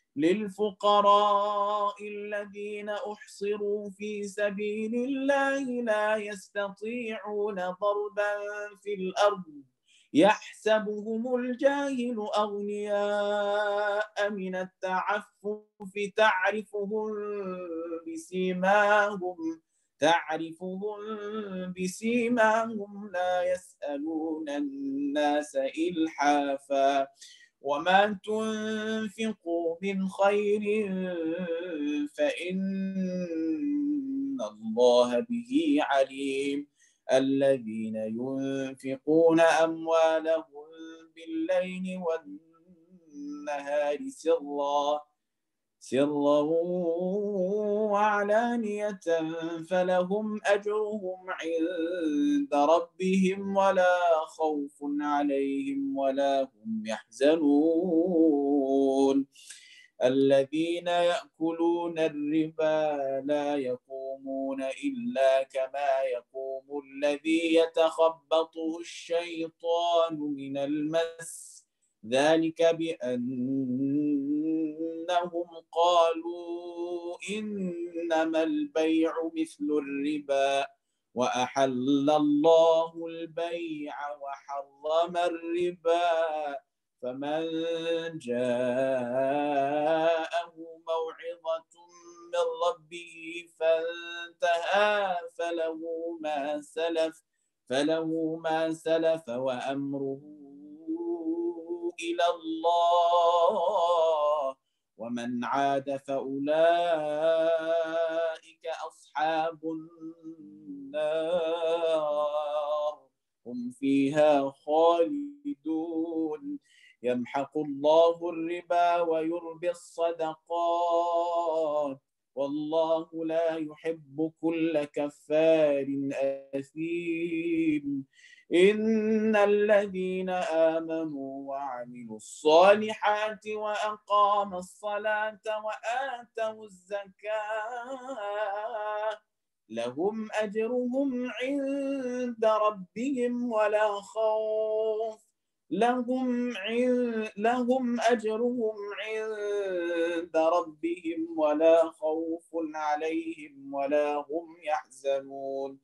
Speaker 2: للفقراء الذين أحصروا في سبيل الله لا يستطيعون ضربا في الأرض يحسبهم الجاهل أغنياء من التعفف تعرفهم بسيماهم تعرفهم بسيماهم لا يسألون الناس إلحافا وما تنفقوا من خير فإن الله به عليم. الذين ينفقون أموالهم بالليل والنهار سرا سرا وعلانية فلهم أجرهم عند ربهم ولا خوف عليهم ولا هم يحزنون. الذين يأكلون الربا لا يقومون إلا كما يقوم الذي يتخبطه الشيطان من المس ذلك بأنهم قالوا إنما البيع مثل الربا وأحل الله البيع وحرم الربا فمن جاءه موعظة من ربه فانتهى فله ما سلف فله ما سلف وأمره إلى الله ومن عاد فأولئك أصحاب النار هم فيها خالدون يمحق الله الربا ويربي الصدقات والله لا يحب كل كفار أثيم إن الذين آمنوا وعملوا الصالحات وأقاموا الصلاة وآتوا الزكاة لهم أجرهم عند ربهم ولا خوف لهم لهم أجرهم عند ربهم ولا خوف عليهم ولا هم يحزنون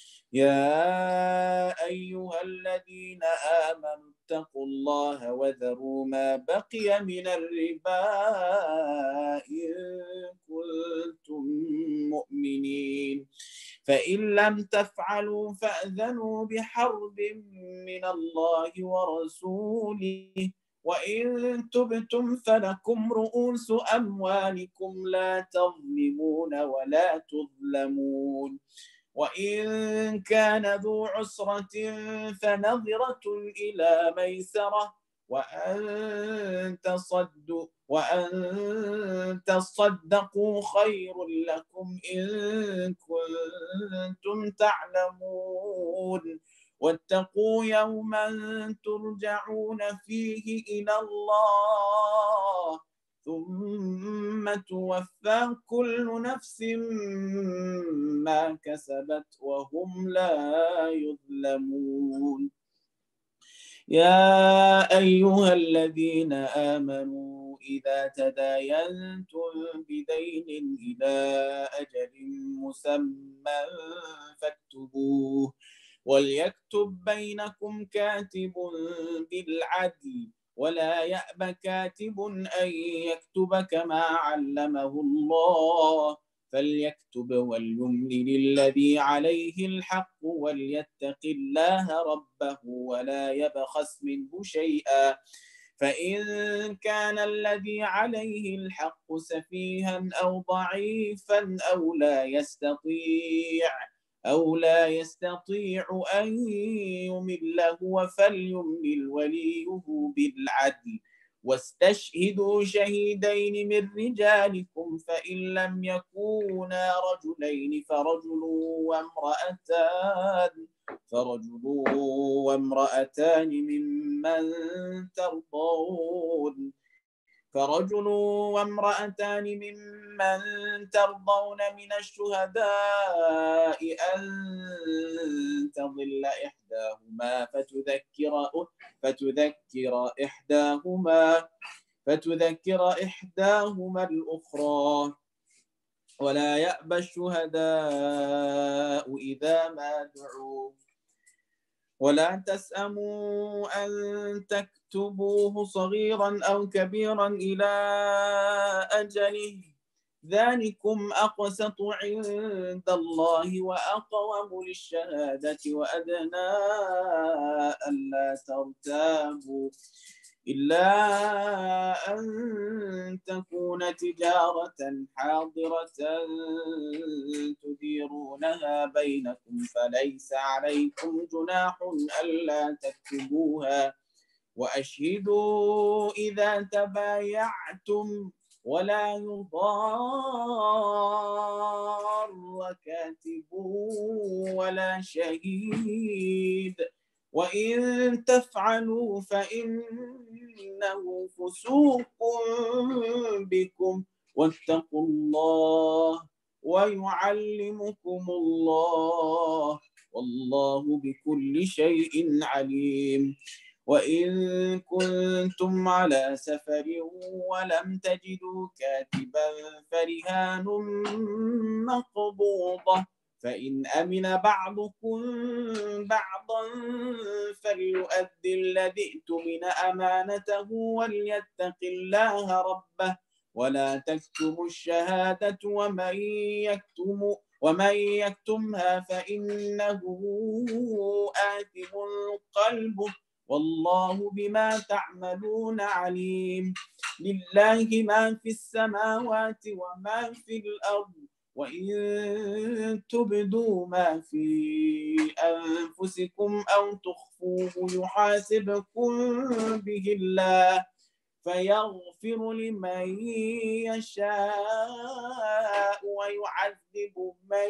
Speaker 2: يا أيها الذين آمنوا اتقوا الله وذروا ما بقي من الربا إن كنتم مؤمنين فإن لم تفعلوا فأذنوا بحرب من الله ورسوله وإن تبتم فلكم رؤوس أموالكم لا تظلمون ولا تظلمون وإن كان ذو عسرة فنظرة إلى ميسرة وأن تصدقوا وأن تصدقوا خير لكم إن كنتم تعلمون واتقوا يوما ترجعون فيه إلى الله ثم توفى كل نفس ما كسبت وهم لا يظلمون يا أيها الذين آمنوا إذا تداينتم بدين إلى أجل مسمى فاكتبوه وليكتب بينكم كاتب بالعدل ولا يأب كاتب أن يكتب كما علمه الله فليكتب وليملل الذي عليه الحق وليتق الله ربه ولا يبخس منه شيئا فإن كان الذي عليه الحق سفيها أو ضعيفا أو لا يستطيع أو لا يستطيع أن يمل هو فليملل وليه بالعدل واستشهدوا شهيدين من رجالكم فإن لم يكونا رجلين فرجل وامرأتان فرجل وامرأتان ممن ترضون فرجل وامرأتان ممن ترضون من الشهداء أن تضل إحداهما فتذكر فتذكر إحداهما فتذكر إحداهما الأخرى ولا يأبى الشهداء إذا ما دعوا ولا تسأموا أن تكتبوه صغيرا أو كبيرا إلى أجله ذلكم أقسط عند الله وأقوم للشهادة وأدنى ألا ترتابوا إلا أن تكون تجارة حاضرة تديرونها بينكم فليس عليكم جناح ألا تكتبوها وأشهدوا إذا تبايعتم ولا يضار كاتب ولا شهيد وإن تفعلوا فإنه فسوق بكم واتقوا الله ويعلمكم الله والله بكل شيء عليم وإن كنتم على سفر ولم تجدوا كاتبا فرهان مقبوضة فإن أمن بعضكم بعضا فليؤدي الذي ائتمن أمانته وليتق الله ربه ولا تكتموا الشهادة ومن يكتم ومن يكتمها فإنه آثم قلبه والله بما تعملون عليم. لله ما في السماوات وما في الأرض وإن تبدوا ما في أنفسكم أو تخفوه يحاسبكم به الله فيغفر لمن يشاء ويعذب من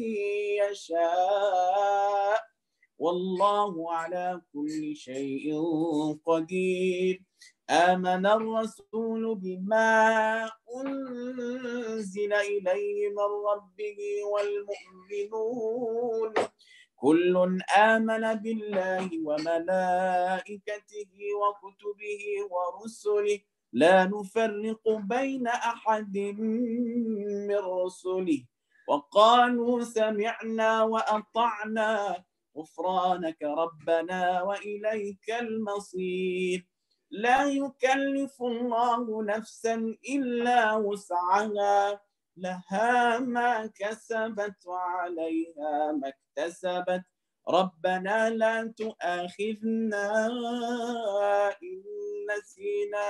Speaker 2: يشاء والله على كل شيء قدير. آمن الرسول بما أنزل إليه من ربه والمؤمنون كل آمن بالله وملائكته وكتبه ورسله لا نفرق بين أحد من رسله وقالوا سمعنا وأطعنا غفرانك ربنا وإليك المصير. لا يكلف الله نفسا إلا وسعها لها ما كسبت وعليها ما اكتسبت ربنا لا تؤاخذنا إن نسينا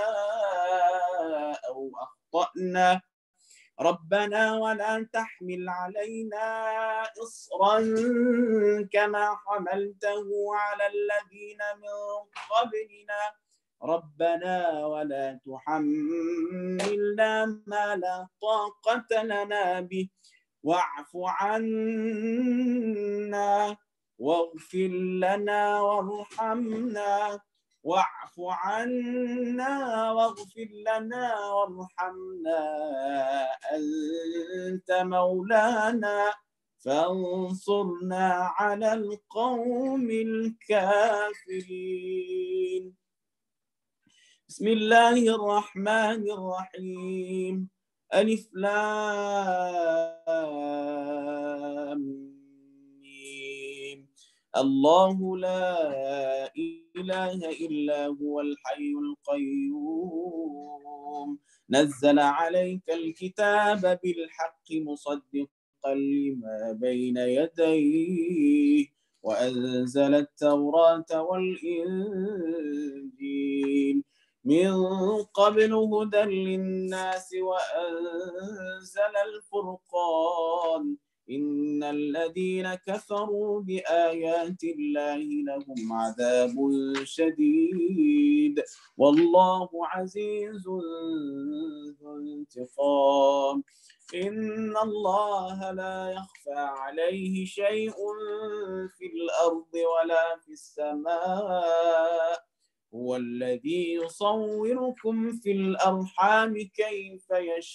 Speaker 2: أو أخطأنا ربنا ولا تحمل علينا إصرا كما حملته على الذين من قبلنا ربنا ولا تحملنا ما لا طاقة لنا به واعف عنا واغفر لنا وارحمنا واعف عنا واغفر لنا وارحمنا أنت مولانا فانصرنا على القوم الكافرين. بسم الله الرحمن الرحيم. ألف لام ميم. الله لا إله إلا هو الحي القيوم نزل عليك الكتاب بالحق مصدقا لما بين يديه وأنزل التوراة والإنجيل من قبل هدى للناس وأنزل الفرقان إن الذين كفروا بآيات الله لهم عذاب شديد والله عزيز ذو انتقام. إن الله لا يخفى عليه شيء في الأرض ولا في السماء هو الذي يصوركم في الأرحام كيف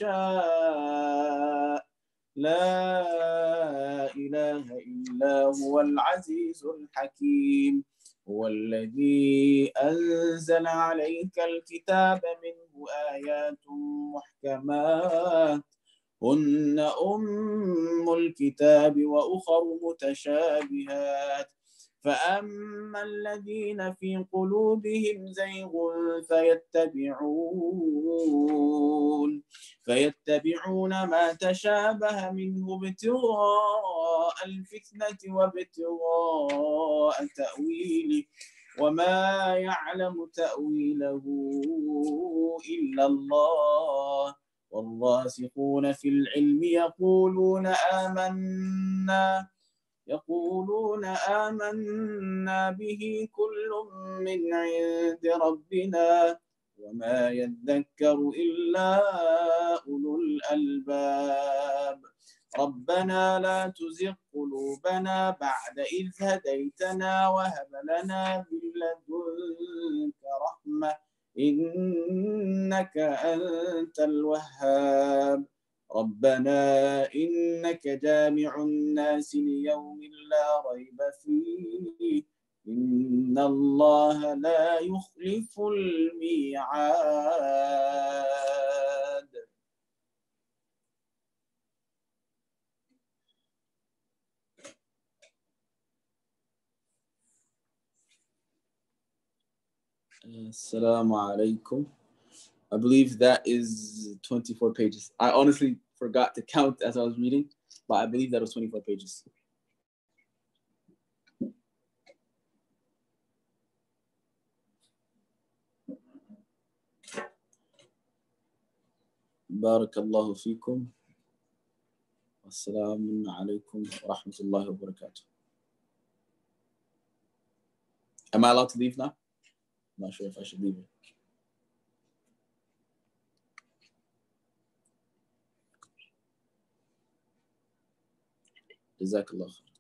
Speaker 2: يشاء لا إله إلا هو العزيز الحكيم. هو الذي أنزل عليك الكتاب منه آيات محكمات هن أم الكتاب وأخر متشابهات فأما الذين في قلوبهم زيغ فيتبعون فيتبعون ما تشابه منه ابتغاء الفتنة وابتغاء تأويله وما يعلم تأويله إلا الله والراسخون في العلم يقولون آمنا يقولون آمنا به كل من عند ربنا وما يذكر إلا أولو الألباب. ربنا لا تزغ قلوبنا بعد إذ هديتنا وهب لنا من لدنك رحمة إنك أنت الوهاب. ربنا إنك جامع الناس ليوم لا ريب فيه إن الله لا يخلف الميعاد. Assalamu alaikum. I believe that is twenty-four pages. I honestly forgot to count as I was reading, but I believe that was twenty-four pages. Barakallahu feekum. Assalamu alaikum wa rahmatullahi wa barakatuh. Am I allowed to leave now? I'm not sure if I should leave it. Jazakallah.